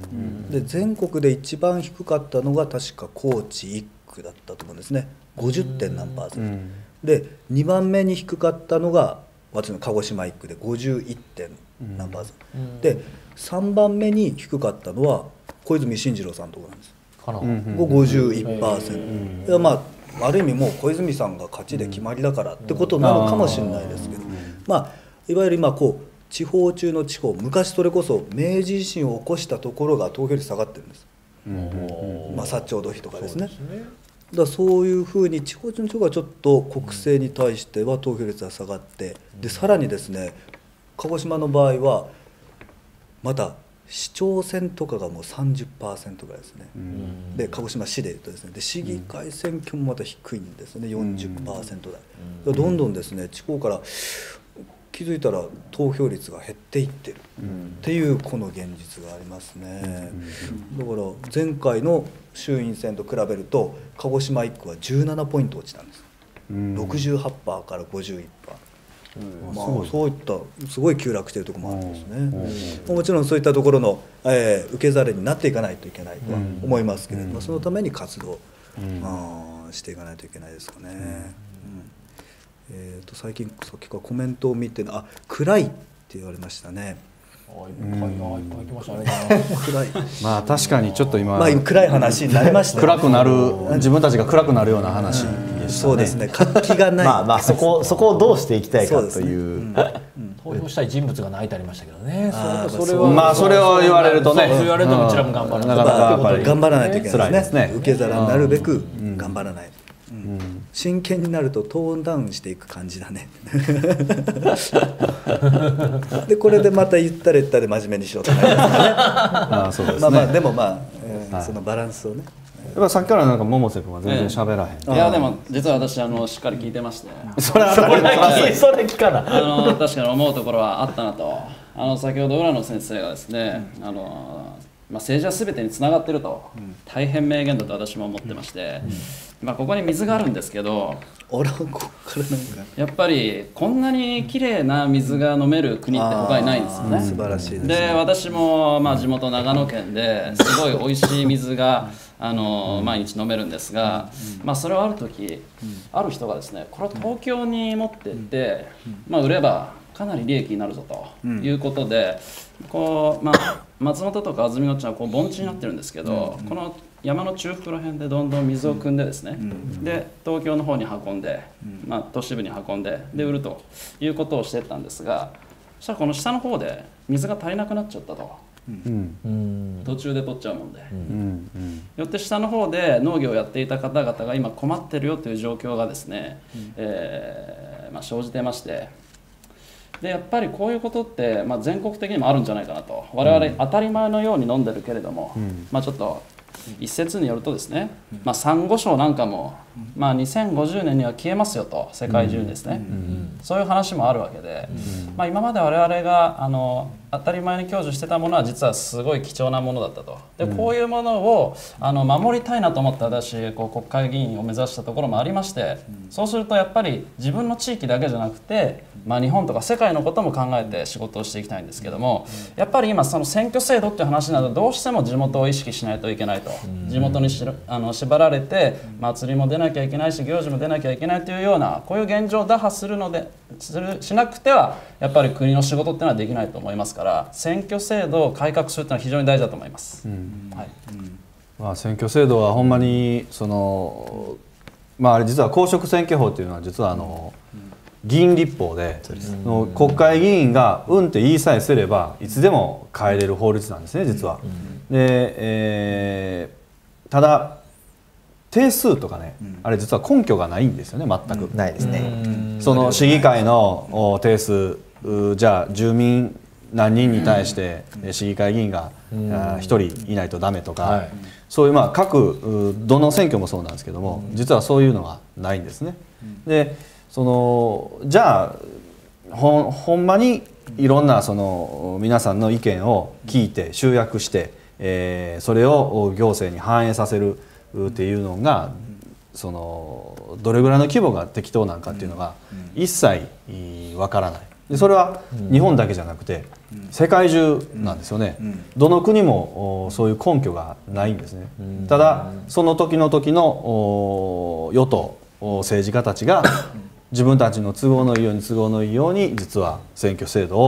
で全国で一番低かったのが確か高知いっ区だったと思うんですね。ごじゅってん何パーセント、うん、でにばんめに低かったのが私の鹿児島いっ区で ごじゅういってんナンバーズ、でさんばんめに低かったのは小泉進次郎さんのところなんです。 かな、 ごじゅういちパーセント、まあある意味もう小泉さんが勝ちで決まりだからってことなのかもしれないですけど、まあいわゆる今こう地方中の地方、昔それこそ明治維新を起こしたところが投票率下がってるんです。まあ薩長土肥とかですね。だからそういうふうに地方中の地方がちょっと国政に対しては投票率が下がって、でさらにですね鹿児島の場合はまた市長選とかがもう さんじゅっパーセント ぐらいですね。で鹿児島市でいうとですね、で市議会選挙もまた低いんですね、よんじゅっパーセント 台。どんどんですね地方から気づいたら投票率が減っていってるっていうこの現実がありますね。だから前回の衆院選と比べると鹿児島いっくはじゅうななポイント落ちたんです。ろくじゅうはちパーセントからごじゅういちパーセント。まあ、そういったすごい急落しているところもあるんですね。もちろんそういったところの、えー、受け皿になっていかないといけないとは思いますけれども、そのために活動、あしていかないといけないですかね。うんえー、と最近さっきからコメントを見てあ暗いって言われましたね。 暗いまあ確かにちょっと今、 まあ、暗い話になりました、ね、 暗くなる自分たちが暗くなるような話でしたね。 そうですね、活気がないまあまあそこそこをどうしていきたいかという投票したい人物が泣いてありましたけどね。 それはまあそれを言われるとね、 そう言われるとうちらも頑張らない、 なかなかやっぱり頑張らないといけないですね。 ね受け皿になるべく頑張らない、うん、真剣になるとトーンダウンしていく感じだねでこれでまた言ったれ言ったで真面目にしようとなりますからねああそうですね。 まあまあでもまあ、えーはい、 そのバランスをねやっぱさっきからなんか百瀬君は全然喋らへん、 ええ、いやでも実は私あのしっかり聞いてましてそれはそれはそれ聞かなあの確かに思うところはあったなと。あの先ほど浦野先生がですね、うん、あのまあ、政治は全てにつながっていると、うん、大変名言だと私も思ってまして、うん、まあ、ここに水があるんですけど、 俺はここからなんかやっぱりこんなに綺麗な水が飲める国って他にないんですよね。 素晴らしいですね。 で私もまあ地元長野県ですごい美味しい水があの毎日飲めるんですが、まあ、それをある時ある人がですねこれを東京に持ってってまあ売ればかなり利益になるぞということで、こうまあ松本とか安曇野町はこう盆地になってるんですけど、この山の中腹ら辺でどんどん水を汲んでですね、で東京の方に運んで、まあ、都市部に運んでで売るということをしてったんですが、そしたらこの下の方で水が足りなくなっちゃったと、うん、途中で取っちゃうもんで、うんうん、よって下の方で農業をやっていた方々が今困ってるよという状況がですね、うん、えーまあ、生じてまして、でやっぱりこういうことって、まあ、全国的にもあるんじゃないかなと。我々当たり前のように飲んでるけれども、うん、まあ、ちょっと一説によるとですね、まあ、サンゴ礁なんかも、まあ、にせんごじゅうねんには消えますよと、世界中にですね、うん、そういう話もあるわけで、うん、まあ、今まで我々があの当たり前に享受してたものは実はすごい貴重なものだったと。でこういうものをあの守りたいなと思って私こう国会議員を目指したところもありまして、そうするとやっぱり自分の地域だけじゃなくて、まあ、日本とか世界のことも考えて仕事をしていきたいんですけども、やっぱり今その選挙制度っていう話などどうしても地元を意識しないといけないと。地元にしあの縛られて祭りも出なきゃいけないし行事も出なきゃいけないというようなこういう現状を打破するのでするしなくてはやっぱり国の仕事っていうのはできないと思いますから、選挙制度を改革するというのは非常に大事だと思います。うん、はい、 まあ、選挙制度はほんまにその、まあ、あれ実は公職選挙法っていうのは実はあの議員立法で、の国会議員がうんって言いさえすればいつでも変えれる法律なんですね実は。で、えー、ただ定数とかね、あれ実は根拠がないんですよね全く。 ないですね。 その市議会の定数じゃあ住民何人に対して市議会議員がひとりいないとダメとか、はい、そういうまあ各どの選挙もそうなんですけども、実はそういうのはないんですね。でそのじゃあ ほ, ほんまにいろんなその皆さんの意見を聞いて集約して、えー、それを行政に反映させるっていうのがそのどれぐらいの規模が適当なんかっていうのが一切わからない。でそれは日本だけじゃなくて世界中なんですよね。どの国もそういう根拠がないんですね。ただその時の時の与党政治家たちが自分たちの都合のいいように都合のいいように実は選挙制度を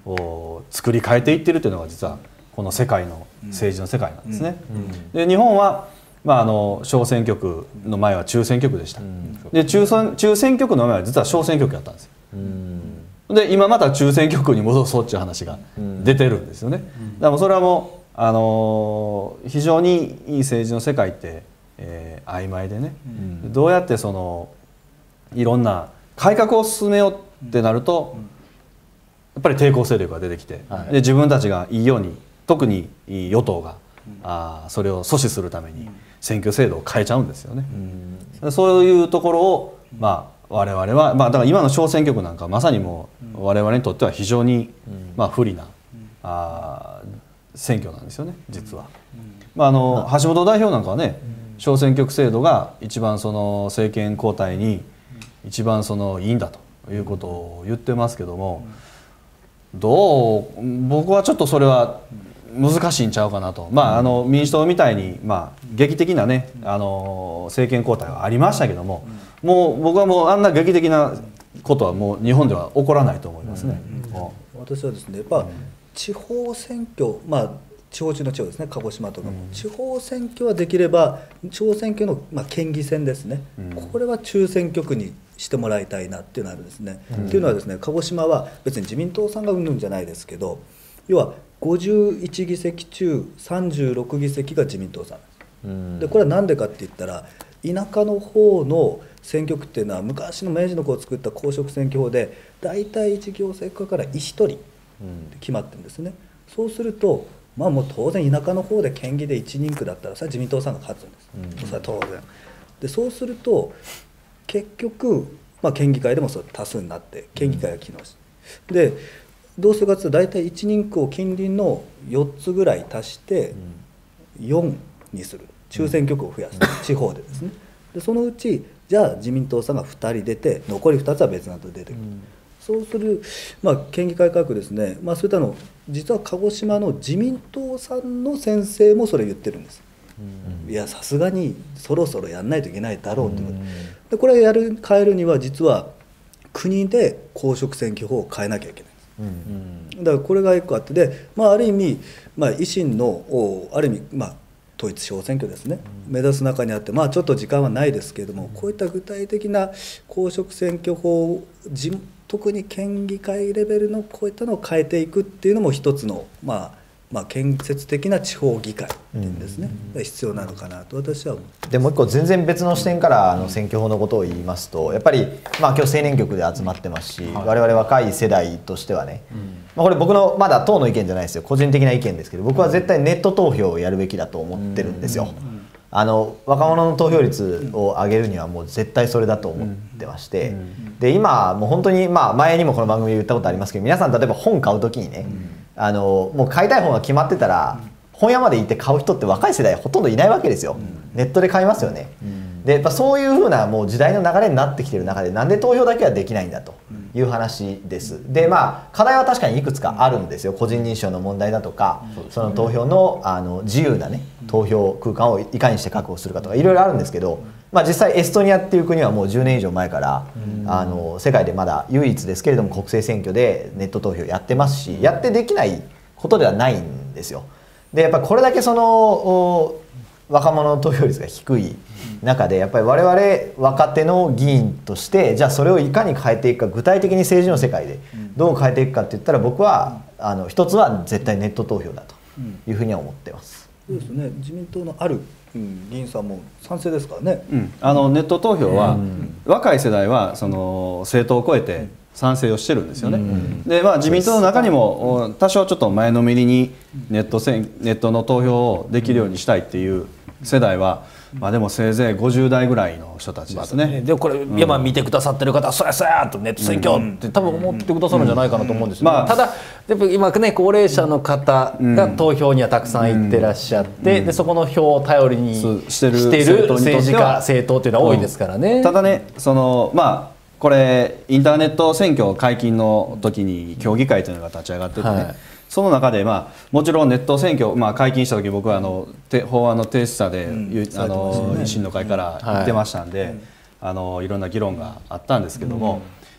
作り変えていってるというのが実はこの世界の政治の世界なんですね。で日本は、まあ、あの小選挙区の前は中選挙区でした。で 中, 中選挙区の前は実は小選挙区やったんですよ。で今また中選挙区に戻そうっていう話が出てるんですよね。だからそれはもう、あのー、非常にいい政治の世界って、えー、曖昧でね、どうやってそのいろんな改革を進めようってなるとやっぱり抵抗勢力が出てきて、で自分たちがいいように、特に与党があそれを阻止するために選挙制度を変えちゃうんですよね。そういうところを、まあ、我々は、まあ、だから今の小選挙区なんかまさにもう我々にとっては非常に、まあ、不利なあ選挙なんですよね実は。まあ、あの橋本代表なんかはね、小選挙区制度が一番その政権交代に一番そのいいんだということを言ってますけども、どう僕はちょっとそれは難しいんちゃうかなと。まあ、あの民主党みたいに、まあ、劇的なね、あの政権交代はありましたけども、もう僕はもうあんな劇的なことはもう日本では起こらないと思いますね。 私はですね、やっぱ地方選挙、まあ地方中の地方ですね、鹿児島とかも、うん、地方選挙はできれば小選挙の、まあ、県議選ですね、うん、これは中選挙区にしてもらいたいなっていうのがあるんですね。うん、っていうのはですね、鹿児島は別に自民党さんがうんぬんじゃないですけど、要はごじゅういちぎせき中さんじゅうろくぎせきが自民党さんです。うん、でこれは何でかって言ったら、田舎の方の選挙区っていうのは昔の明治の子を作った公職選挙法で大体いち行政区からひとり決まってるんですね。そうするとまあもう当然田舎の方で県議でいちにんくだったらそれは自民党さんが勝つんです、うん、それは当然で、そうすると結局、まあ、県議会でもそう多数になって県議会が機能し、うん、でどうするかというと大体いちにんくを近隣のよっつぐらい足してよんにする、中選挙区を増やす、うん、地方でですね。でそのうちじゃあ自民党さんがふたり出て残りふたつは別なと出てくる、うん、そうする、まあ、県議会改革ですね、まあ、そういったの実は鹿児島の自民党さんの先生もそれ言ってるんです、うん、いやさすがにそろそろやんないといけないだろうということ、うん、でこれやる変えるには実は国で公職選挙法を変えなきゃいけないんです、うん、だからこれが一個あって、で、まあ、ある意味、まあ、維新のある意味、まあ、統一地方選挙ですね、うん、目指す中にあって、まあ、ちょっと時間はないですけれども、こういった具体的な公職選挙法を自特に県議会レベルのこういったのを変えていくっていうのも一つの、まあ、まあ建設的な地方議会っていうんですね、うん、必要なのかなと私は思う。 でもう一個全然別の視点からあの選挙法のことを言いますと、やっぱり、まあ、今日青年局で集まってますし、はい、我々若い世代としてはね、うん、まあ、これ僕のまだ党の意見じゃないですよ、個人的な意見ですけど、僕は絶対ネット投票をやるべきだと思ってるんですよ。うんうん、あの若者の投票率を上げるにはもう絶対それだと思ってまして、で今もう本当に、まあ、前にもこの番組で言ったことありますけど、皆さん例えば本買う時にね、あのもう買いたい本が決まってたら本屋まで行って買う人って若い世代ほとんどいないわけですよ。ネットで買いますよね。でやっぱそういうふうなもう時代の流れになってきてる中で、なんで投票だけはできないんだという話です。でまあ課題は確かにいくつかあるんですよ。個人認証の問題だとか、その投票のあの自由なね投票空間をいかにして確保するかとかいろいろあるんですけど、まあ、実際エストニアっていう国はもうじゅうねん以上前からあの世界でまだ唯一ですけれども国政選挙でネット投票やってますし、やってできないことではないんですよ。でやっぱりこれだけその若者の投票率が低い中で、やっぱり我々若手の議員としてじゃあそれをいかに変えていくか、具体的に政治の世界でどう変えていくかって言ったら、僕はあの一つは絶対ネット投票だというふうには思ってます。 そうですね、自民党のある、うん、議員さんも賛成ですからね、 うん、あのネット投票は、うん、若い世代はその政党を超えて賛成をしてるんですよね、うん、でまあ、自民党の中にも多少ちょっと前のめりにネットせんネットの投票をできるようにしたいっていう世代は、まあ、でもせいぜいごじゅうだいぐらいの人たちですね。まあ、 でこれ、うん、いやまあ見てくださってる方はそやそやとネット選挙って多分思ってくださるんじゃないかなと思うんですよ、ね。まあ、ただやっぱ今ね高齢者の方が投票にはたくさん行ってらっしゃって、うん、でそこの票を頼りにしてる政治家政党っていうのは多いですからね。 うん、ただねそのまあこれインターネット選挙解禁の時に協議会というのが立ち上がっててね、はい、その中で、まあ、もちろんネット選挙、まあ、解禁した時僕はあの法案の提出者で、うん、あの維新の会から言ってましたんで、うん、はい、あのいろんな議論があったんですけども、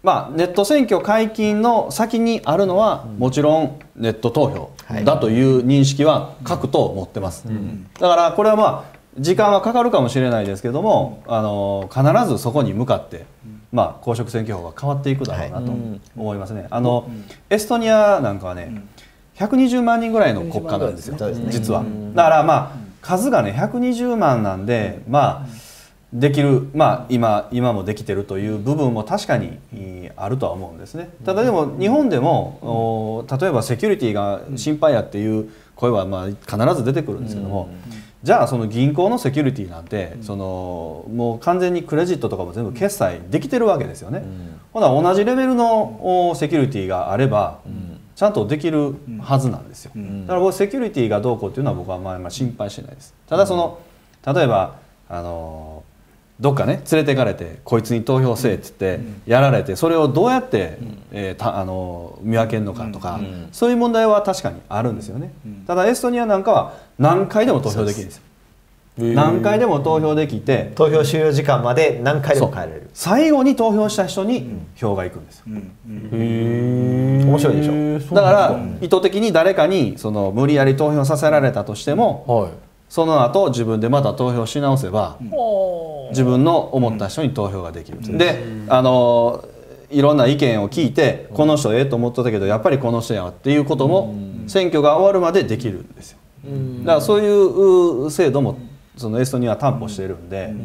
まあ、ネット選挙解禁の先にあるのは、もちろんネット投票だという認識は各党持ってます、うん、だからこれはまあ時間はかかるかもしれないですけども、あの必ずそこに向かって、まあ、公職選挙法が変わっていくだろうなと思いますね。あのエストニアなんかはねひゃくにじゅうまんにんぐらいの国家なんですよ、実は。だからまあ数がねひゃくにじゅうまんなんで、まあできる、まあ、今, 今もできてるという部分も確かにあるとは思うんですね。ただでも日本でも例えばセキュリティが心配やっていう声はまあ必ず出てくるんですけども、じゃあその銀行のセキュリティなんてそのもう完全にクレジットとかも全部決済できてるわけですよね。ほな同じレベルのセキュリティがあればちゃんとできるはずなんですよ。だから僕セキュリティがどうこうっていうのは僕はまあまあ心配してないです。ただその例えばあのどっかね連れてかれてこいつに投票せえって言ってやられて、それをどうやって、えー、たあの見分けるのかとか、そういう問題は確かにあるんですよね。ただエストニアなんかは何回でも投票できるんですよ。何回でも投票できて、 投票終了時間まで何回でも変えられる。 最後に投票した人に票がいくんですよ。 面白いでしょ。 だから意図的に誰かにその無理やり投票させられたとしても、はい、その後自分でまた投票し直せば、うん、自分の思った人に投票ができる、うん、であのいろんな意見を聞いて、うん、この人ええと思ってたけどやっぱりこの人やっていうことも、うん、選挙が終わるまでできるんですよ、うん、だからそういう制度もそのエストニアは担保してるんで、うん、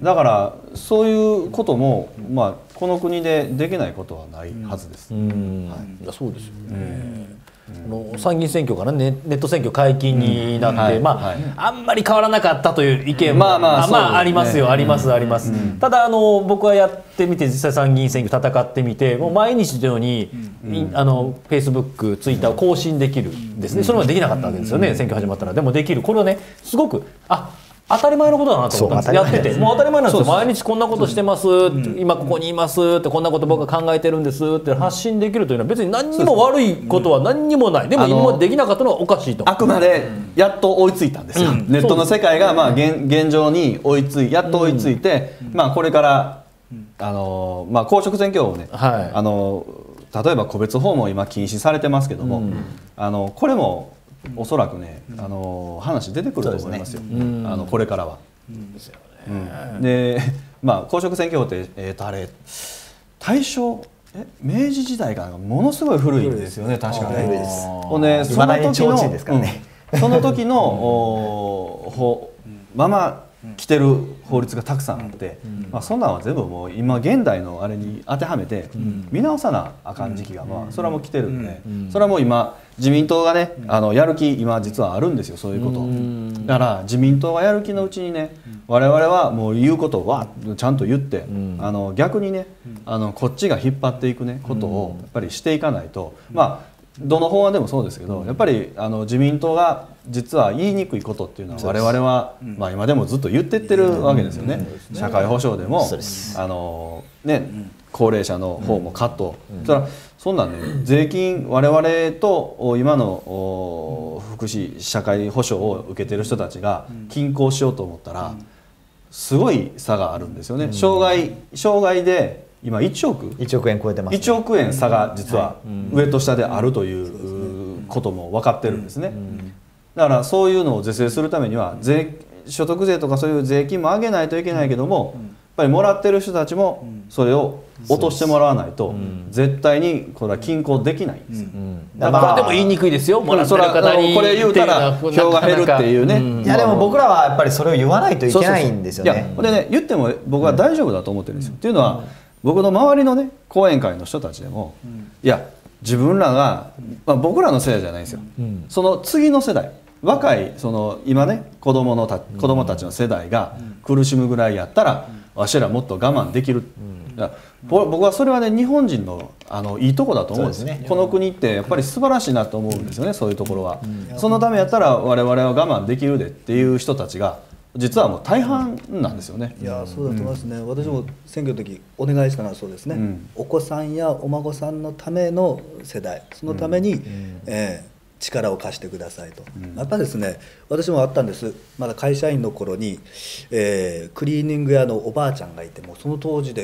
だからそういうことも、まあ、この国でできないことはないはずです、うんうんはい、そうですよね、うん、参議院選挙からネット選挙解禁になって、うんはいまあはい、あんまり変わらなかったという意見も、まあまあまあありますよ、ありますあります、うん、ただあの僕はやってみて実際参議院選挙戦ってみてもう毎日のように、うん、あの フェイスブック、ツイッターを更新できるんですね。それはできなかったわけですよね、選挙始まったら。でもできる、これはねすごくあ当たり前のことだなと思ったんです。やっててもう当たり前なんですよ。毎日こんなことしてます、今ここにいますってこんなこと僕は考えてるんですって発信できるというのは別に何にも悪いことは何にもない。でも今までできなかったのはおかしいと。 あくまでやっと追いついたんですよ、うん、ネットの世界がまあ 現, 現状に追いついやっと追いついて、うんまあ、これからあの、まあ、公職選挙をね、はい、あの例えば個別訪問今禁止されてますけども、うん、あのこれもおそらくね、あの話出てくると思いますよ、ね、あのこれからは。うんですよねうん、で、まあ、公職選挙法って、えー、とあれ大正え明治時代がものすごい古いんですよね、確かね。ほんでその時の、ねうん、その時のおほまま来てる法律がたくさんあって、うんまあ、そんなんは全部もう今現代のあれに当てはめて見直さなあかん時期が、まあ、それはもう来てるんで、それはもう今自民党がねあのやる気今実はあるんですよ、そういうこと。だから自民党がやる気のうちにね我々はもう言うことをわっちゃんと言ってあの逆にねあのこっちが引っ張っていくねことをやっぱりしていかないと、まあどの法案でもそうですけど、やっぱりあの自民党が実は言いにくいことっていうのは我々はまあ今でもずっと言ってってるわけですよね。社会保障でもあのね高齢者の方もカット、それはそんなんね税金我々と今の福祉社会保障を受けてる人たちが均衡しようと思ったらすごい差があるんですよね。障害障害で今いちおくいちおくえん超えてます、ね、 いちおくえん差が実は上と下であるということも分かってるんですね。だからそういうのを是正するためには税所得税とかそういう税金も上げないといけないけども、やっぱりもらってる人たちもそれを落としてもらわないと絶対にこれは均衡できないんですよ。 だからでも言いにくいですよ、もらってる方にこれ言うたら票が減るっていうね。 いやでも僕らはやっぱりそれを言わないといけないんですよね。 でね言っても僕は大丈夫だと思ってるんですよ。っていうのは僕の周りのね講演会の人たちでも、うん、いや自分らが、まあ、僕らの世代じゃないんですよ、うん、その次の世代若いその今ね子供のた子供たちの世代が苦しむぐらいやったら、うん、わしらもっと我慢できる、うん、僕はそれはね日本人の、あのいいとこだと思うんですね。この国ってやっぱり素晴らしいなと思うんですよね、そういうところは、うん、そのためやったら我々は我慢できるでっていう人たちが実はもう大半なんですよね。 いやそうだと思いますね、うん、私も選挙の時お願いしたのはそうですね、うん、お子さんやお孫さんのための世代そのために、うんえー、力を貸してくださいと、うん、やっぱりですね私もあったんです。まだ会社員の頃に、えー、クリーニング屋のおばあちゃんがいてもその当時で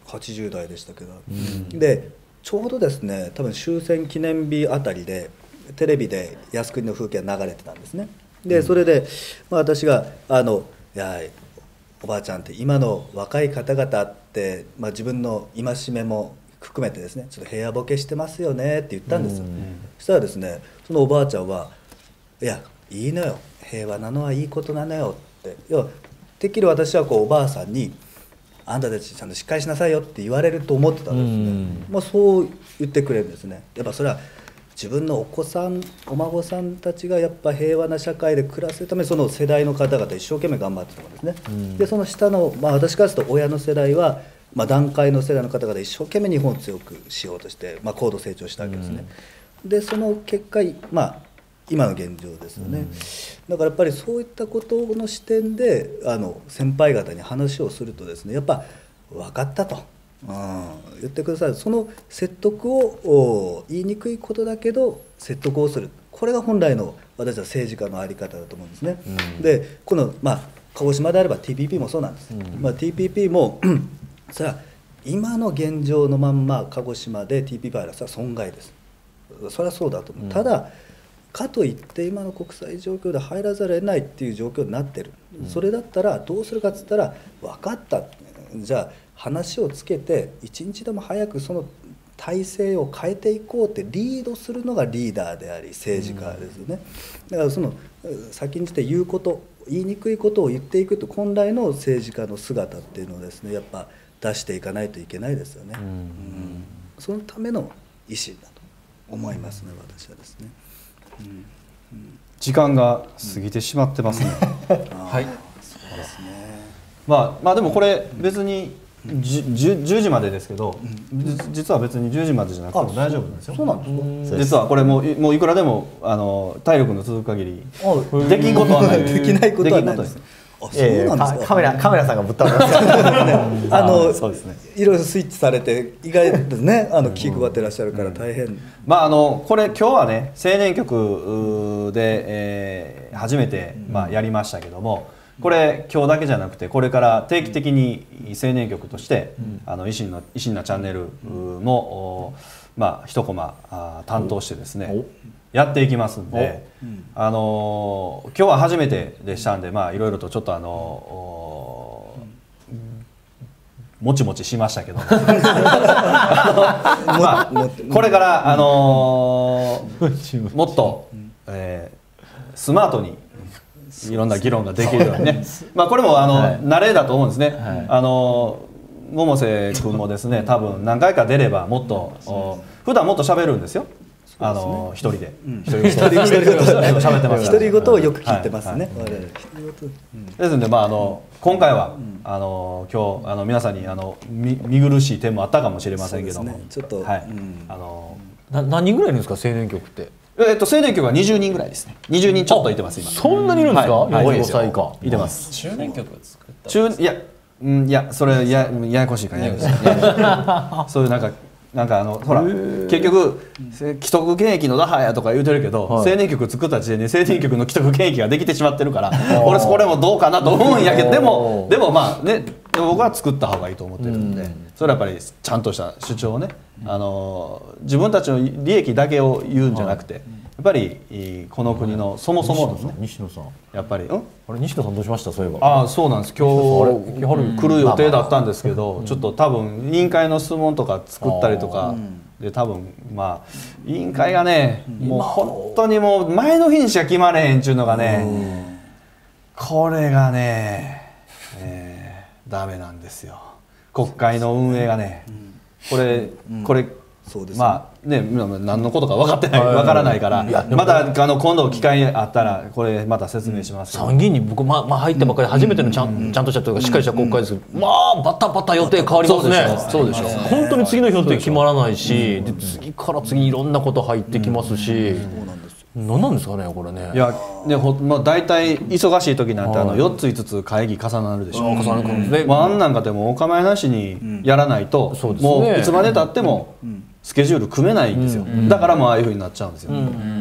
はちじゅう代でしたけど、うん、でちょうどですね多分終戦記念日あたりでテレビで靖国の風景が流れてたんですね。でそれで、まあ、私があのいやおばあちゃんって今の若い方々って、まあ、自分の戒めも含めてですねちょっと部屋ボケしてますよねって言ったんですよ。そしたらですねそのおばあちゃんはいやいいのよ平和なのはいいことなのよって要はてっきり私はこうおばあさんにあんたたちちゃんとしっかりしなさいよって言われると思ってたんですね。まあ、そう言ってくれるんですね。やっぱそれは自分のお子さんお孫さんたちがやっぱ平和な社会で暮らせるためにその世代の方々一生懸命頑張ってたんですね。うん、でその下の、まあ、私からすると親の世代は、まあ、団塊の世代の方々一生懸命日本を強くしようとして、まあ、高度成長したわけですね。うん、でその結果、まあ、今の現状ですよね。うん、だからやっぱりそういったことの視点であの先輩方に話をするとですねやっぱ分かったと。うん、言ってください。その説得を言いにくいことだけど説得をするこれが本来の私たち政治家の在り方だと思うんですね。うん、でこの、まあ、鹿児島であれば ティーピーピー もそうなんです。うんまあ、ティーピーピー もそれは今の現状のまんま鹿児島で ティーピーピー はそれは損害です。それはそうだと思う。うん、ただかといって今の国際状況で入らざるを得ないっていう状況になってる。うん、それだったらどうするかっつったら分かったじゃあ話をつけて一日でも早くその体制を変えていこうってリードするのがリーダーであり政治家ですよね。だからその先んじて言うこと言いにくいことを言っていくと本来の政治家の姿っていうのをですねやっぱ出していかないといけないですよね。うんうん、そのための意思だと思いますね私はですね。うんうん、 時間が過ぎてしまってますね。 はい。そうですね。 まあまあでもこれ別にじゅじゅうじまでですけど、うん、実は別にじゅうじまでじゃなくても大丈夫なんですよ。 そうなんですか。 実はこれもうもういくらでもあの体力の続く限りできんことはない。 できないことはないです。あ、そうなんですか。 カメラカメラさんがぶっ倒れます。 あのそうですね。いろいろスイッチされて意外ですね。あの気配ってらっしゃるから大変。うん、 まああのこれ今日はね青年局で、えー、初めてまあやりましたけども。これ今日だけじゃなくてこれから定期的に青年局として、うん、あの維新の維新なチャンネルも、うん、まあ一コマあ担当してですねやっていきますんで、うん、あの今日は初めてでしたんでまあいろいろとちょっとあの、うん、もちもちしましたけどまあこれからあのもっと、えー、スマートにいろんな議論ができるようにねまあこれもあの、はい、慣れだと思うんですね。はい、あの百瀬君もですね多分何回か出ればもっと、うん、普段もっと喋るんですよ。あの一人で一人言喋ってます。 独り言をよく聞いてますね。 ですのでまああの今回はあの今日あの皆さんにあの見苦しい点もあったかもしれませんけども、 ちょっとはいあの何人ぐらいいるんですか青年局って。 えっと青年局はにじゅうにんぐらいですね。にじゅうにんちょっといてます今。 そんなにいるんですか。 はい、 よんじゅうごさい以下いてます。 中年局作った。 中いやうんいやそれやややこしいからややこしい。そういうなんかなんかあのほら結局既得権益の打破やとか言うてるけど、はい、青年局作った時点で青年局の既得権益ができてしまってるから、俺これもどうかなと思うんやけどでもでもまあね僕は作った方がいいと思ってるんで、それはやっぱりちゃんとした主張をね、あの自分たちの利益だけを言うんじゃなくて、やっぱりこの国のそもそものね、 西野さんやっぱり、うん、 あれ西野さんどうしましたそういえば。 ああそうなんです。今日来る予定だったんですけど、ちょっと多分委員会の質問とか作ったりとかで多分まあ委員会がねもう本当にもう前の日にしか決まれへんっちゅうのがね、これがね、えー、ダメなんですよ。国会の運営がね、これこれそうですね、 まあね何のことか分かってない分からないから、またあの今度機会あったらこれまた説明します。 参議院に僕ままあ入ったばっかり初めてのちゃんちゃんとしたというかしっかりした国会ですけど、まあバタバタ予定変わりますね。 そうでしょ。 本当に次の予定決まらないし、で次から次にいろんなこと入ってきますし。何なんですかねこれね。 いやねほまあ大体忙しい時なんてあのよっついつつ会議重なるでしょ。重なるからね。まああんなんかでもお構いなしにやらないともういつまでたってもスケジュール組めないんですよ。だからもうああいう風になっちゃうんですよ。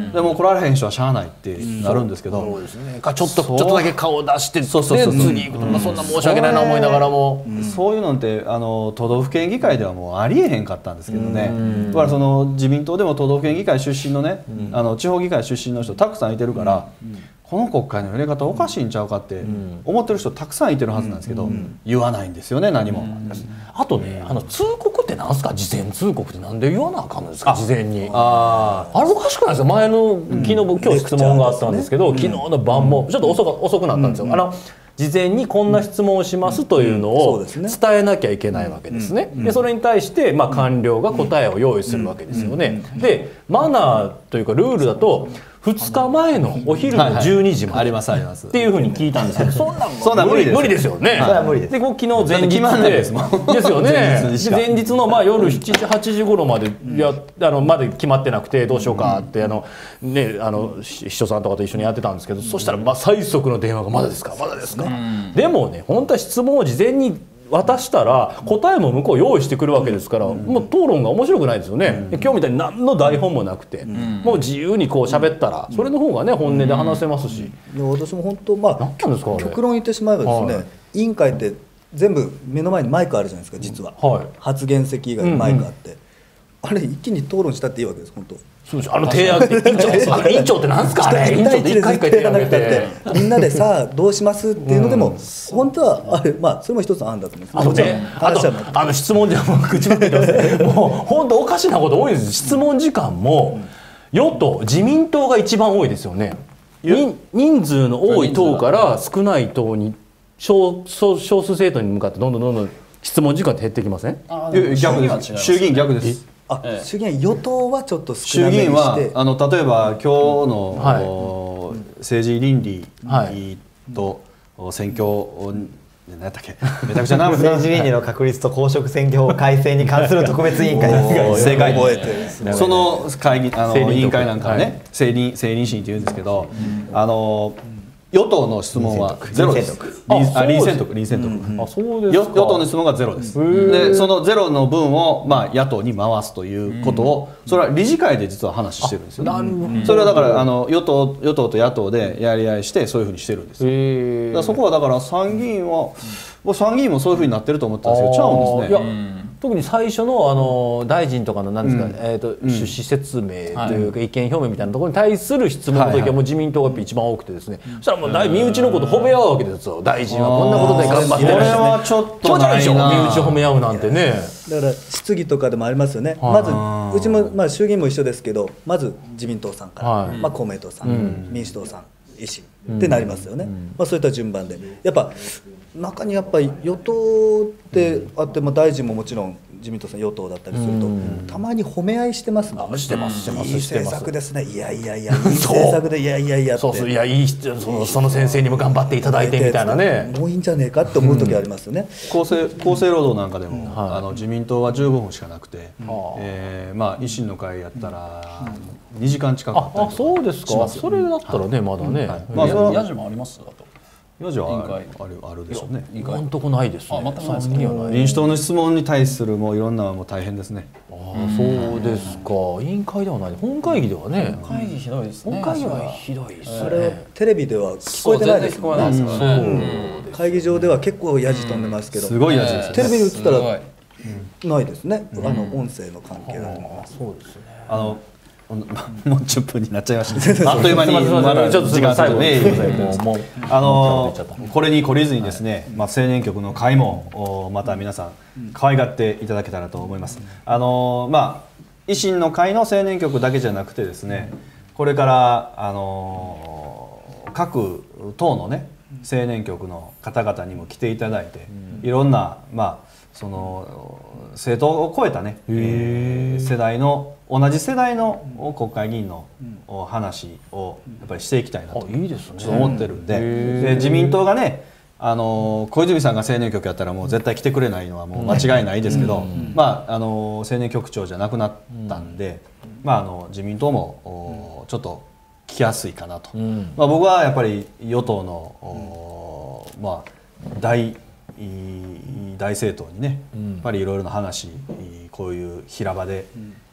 でも来られへん人はしゃあないってなるんですけど、 そうですね、かちょっとちょっとだけ顔を出して、 そうそうそうそう、 次行くと、まあ、そんな申し訳ないな思いながらも、 そういうのってあの都道府県議会ではもうありえへんかったんですけどね。だからその自民党でも都道府県議会出身のね、あの地方議会出身の人たくさんいてるから、この国会のやり方おかしいんちゃうかって思ってる人たくさんいてるはずなんですけど、言わないんですよね、何も。 あとね、あの通告ってなんすか、事前通告ってなんで言わなあかんのですか、事前に。 ああれおかしくないですか。前の昨日僕今日質問があったんですけど、昨日の晩もちょっと遅く遅くなったんですよ。あの事前にこんな質問をしますというのを伝えなきゃいけないわけですね。でそれに対してまあ官僚が答えを用意するわけですよね。でマナーというかルールだとふつかまえのお昼のじゅうにじまでっていうふうに聞いたんですけど、そんなんそんな無理無理ですよね。 それは無理です。 で僕昨日前日でですよね。前日のまあ夜しちじはちじ頃までやあのまだ決まってなくてどうしようかってあのねあの秘書さんとかと一緒にやってたんですけど、そしたらまあ最速の電話がまだですかまだですか。でもね本当は質問を事前に渡したら答えも向こう用意してくるわけですから、もう討論が面白くないですよね。今日みたいに何の台本もなくて、もう自由にこう喋ったらそれの方がね本音で話せますし。 私も本当まあ極論言ってしまえばですね、委員会って全部目の前にマイクあるじゃないですか。実は発言席以外にマイクあって、あれ一気に討論したっていいわけです本当。 そうです。あの提案委員長委員長ってなんですかあれ。委員長って一回一回提案がてみんなでさあどうしますっていうのでも本当はあれまあそれも一つ案だと思います。 あのね、あとあの質問時間も口ばっかり言ってます。もう本当おかしなこと多いです。質問時間も与党自民党が一番多いですよね。人数の多い党から少ない党に少少数政党に向かってどんどんどんどん質問時間って減ってきません？ 逆です。衆議院逆です。 あ、衆議院与党はちょっと少なめにして、衆議院はあの例えば今日の、はい、政治倫理と選挙、何やったっけ、めちゃくちゃな政治倫理の確立と公職選挙法改正に関する特別委員会です正解覚えてる。その会議あの委員会なんかはね、はい、政倫政倫審って言うんですけど、あの与党の質問はゼロです。臨戦徳、臨戦徳。与党の質問がゼロです。で、そのゼロの分をまあ野党に回すということを、それは理事会で実は話してるんですよね。それはだからあの与党与党と野党でやり合いしてそういうふうにしてるんですよ。だからそこはだから参議院は、参議院もそういうふうになってると思ったんですけど、ちゃうんですね。 特に最初のあの大臣とかの何ですか、うん、えっと趣旨説明というか意見表明みたいなところに対する質問の時はもう自民党が一番多くてですね、そしたらもう身内のこと褒め合うわけですよ。大臣はこんなことで頑張ってる。 それはちょっとないな。 身内褒め合うなんてね。 だから質疑とかでもありますよね。まずうちもまあ衆議院も一緒ですけど、まず自民党さんから、はい、まあ公明党さん、うん、民主党さん、維新ってなりますよね。うん、まあそういった順番で、やっぱ中にやっぱり与党ってあって、まあ大臣ももちろん自民党さん与党だったりすると、たまに褒め合いしてますもんね。 してますしてます。 いい政策ですね。いやいやいや、いい政策でいやいやいやって。 そうそう、いやいいそのその先生にも頑張っていただいてみたいなね。 もういいんじゃねえかって思う時ありますよね。 厚生厚生労働なんかでも、あの自民党はじゅうごふんしかなくて、ええまあ維新の会やったらにじかん近くあったりとか。 あ、そうですか。それだったらねまだね。 まあヤジもあります。あと。 ヤジはあるあるでしょうね。 今んとこないですね。 民主党の質問に対するもういろんなもう大変ですね。 ああ、そうですか。委員会ではない。本会議ではね。 本会議ひどいですね。 本会議はひどいですね。 あれテレビでは聞こえてないですもんね。会議場では結構ヤジ飛んでますけど。 すごいヤジです。 テレビに映ったらないですね。あの音声の関係だと思います。 そうですね。 あの。もうじゅっぷんになっちゃいましたあっという間にまだ時間最後ねあのこれに懲りずにですね、まあ、青年局の会もまた皆さん可愛がっていただけたらと思います。あのまあ維新の会の青年局だけじゃなくてですね、これからあの各党のね青年局の方々にも来ていただいて、いろんなまあその政党を超えたね、えー、世代の同じ世代の国会議員の話をやっぱりしていきたいなと思ってるんで、で自民党がねあの小泉さんが青年局やったらもう絶対来てくれないのはもう間違いないですけど、まああの青年局長じゃなくなったんで、まああの自民党もちょっと聞きやすいかなと、まあ僕はやっぱり与党のまあ大大政党にね、やっぱりいろいろな話こういう平場で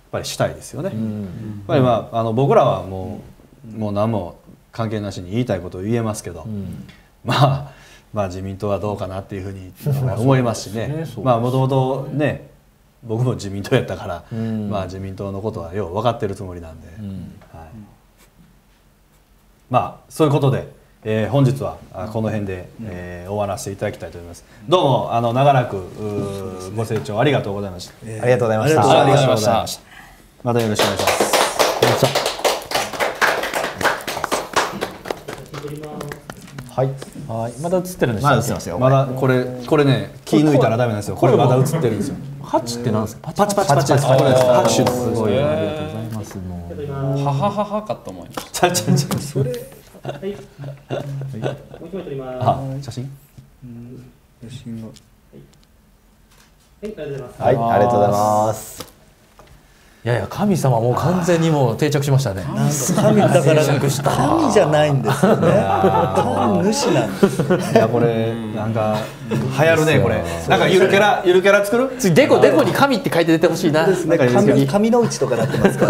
ぱりしたいですよね。やっぱりまああの僕らはもうもう何も関係なしに言いたいことを言えますけど、まあまあ自民党はどうかなっていうふうに思いますしね。まあもともとね僕も自民党やったから、まあ自民党のことはよう分かってるつもりなんで、はい、まあそういうことで、えー、本日はこの辺で、えー、終わらせていただきたいと思います。どうもあの長らくご清聴ありがとうございました。 えー、ありがとうございました。 ありがとうございました。 またよろしくお願いします。 はい。 はい。まだ映ってるんですまだ映ってますよ。 まだこれこれね気抜いたらダメなんですよ。これまだ映ってるんですよ。 ハチってなんですか。 パチパチパチです。これです。拍手です。 すごいありがとうございます。もう。 ははははかと思いました。 ちゃちゃちゃ。それ。 はい。もう一枚撮ります。 あ、写真。 写真が。 はい、ありがとうございます。 はい、ありがとうございます。 いやいや神様もう完全にもう定着しましたね。 なんか神だから神じゃないんですよね。神主なんですよ。 いやこれなんか流行るねこれ。なんかゆるキャラゆるキャラ作る？ 次デコデコに神って書いて出てほしいな。 神神の内とかなってますから。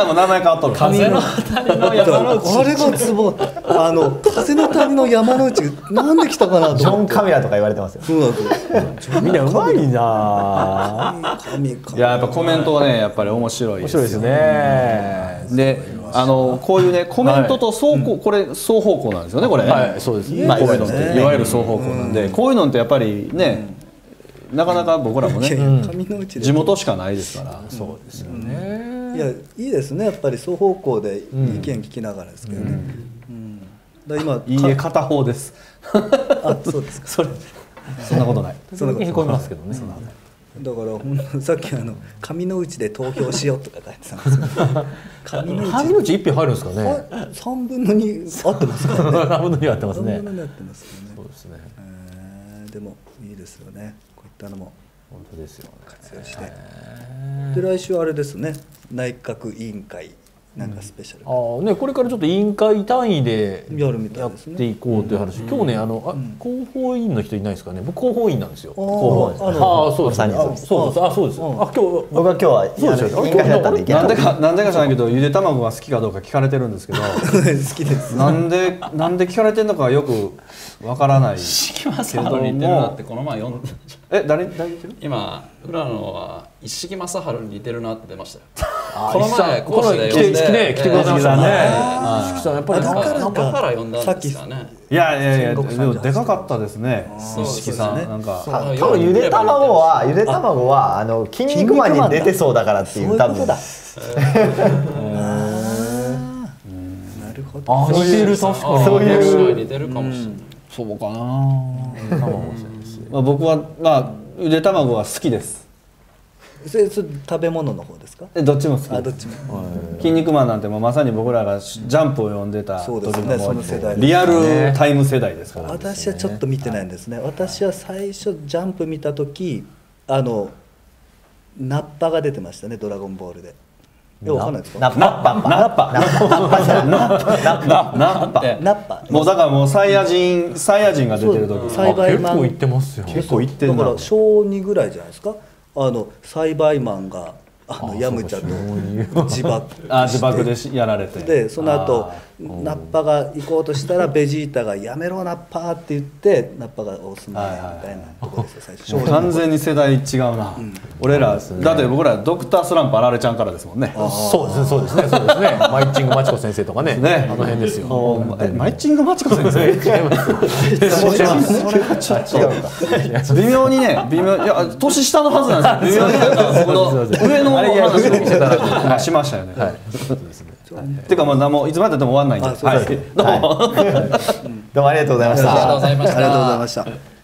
もう名前変わっとる。 風の谷の山の内。 あれがツボ。あの風の谷の山の内なんで来たかなと。 ジョンカメラとか言われてますよ。 そうなんですよ。 みんなうまいな。 神神。 いややっぱコメントはねやっぱり面白いですよ。 面白いですね。 で、あのこういうねコメントと双方これ双方向なんですよねこれ。 はい、そうです。 まあこういうのっていわゆる双方向なんで、こういうのってやっぱりねなかなか僕らもね地元しかないですから。 そうですよね。 いやいいですねやっぱり双方向で意見聞きながらですけどね。だ今いいえ片方です。 あそうですか。 それそんなことない。 そんなことへこみますけどね。 だからほんとさっきあの上の内で投票しようとか書いてたんですけど上の内上の内一票入るんですかね。 三分の二合ってますからね。 三分の二合ってますね。 三分の二合ってますからね。 そうですね。 えーでもいいですよねこういったのも本当ですよね。 活用して。で来週あれですね内閣委員会なんかスペシャル。 ああねこれからちょっと委員会単位でやるみたやっいですね。 ていこうという話。今日ねあのあ広報委員の人いないですかね。僕広報委員なんですよ。 広報ですあのああそうですね。あそうですあそうです。あ今日僕は今日はそうですよ委員会だったんで行けななんかった。 でかなんでか知らんけどゆで卵が好きかどうか聞かれてるんですけど、 好きです。 なんでなんで聞かれてるのかよくわからない。 石木正治に似てるなってこの前読んで。 え誰誰言ってる？ 今浦野は一木正治に似てるなって出ましたよ。 あこの前講師で来て来てね来てくださいましたね。 ね石木さんやっぱりだからだから呼んだんですかね。 いやいやいやで戦国三もでかかったですね。 う一色さんなんか。 多分ゆで卵はゆで卵はあの筋肉マンに出てそうだからっていう多分。 なるほど。 あ似てる確かに。 そういう似てるかもしれない。 そうかな。まあ僕はまあゆで卵は好きです。 それそれ食べ物の方ですか？ えどっちも好き。 あどっちも。 筋肉マンなんてもうまさに僕らがジャンプを読んでた時そうですねその世代ですねリアルタイム世代ですから。 私はちょっと見てないんですね。私は最初ジャンプ見た時あのナッパが出てましたねドラゴンボールで。えわかんないですか？ ナッパナッパナッパナッパナッパナッパナッパナッパ。 もうだからもうサイヤ人サイヤ人が出てる時。 栽培マン結構いってますよ。 結構いってんな。 だから小にぐらいじゃないですか。あの栽培マンがあのヤムチャと自爆あ自爆でしやられて。 でその後ナッパが行こうとしたらベジータがやめろナッパって言ってナッパが押すんだよみたいなところですよ最初。 もう完全に世代違うな。俺らだって僕らドクタースランプあられちゃんからですもんね。 そうですねそうですねそうですね。マイチングマチコ先生とかね。 ねあの辺ですよ。 えマイチングマチコ先生。違います。それはちょっと微妙にね微妙いや年下のはずなんですよ。微妙になんかこの上の話を見せたらしましたよね。てかまあ何もいつまででも終わんないんで。はい。どうも。 どうもありがとうございました。 ありがとうございました。 ありがとうございました。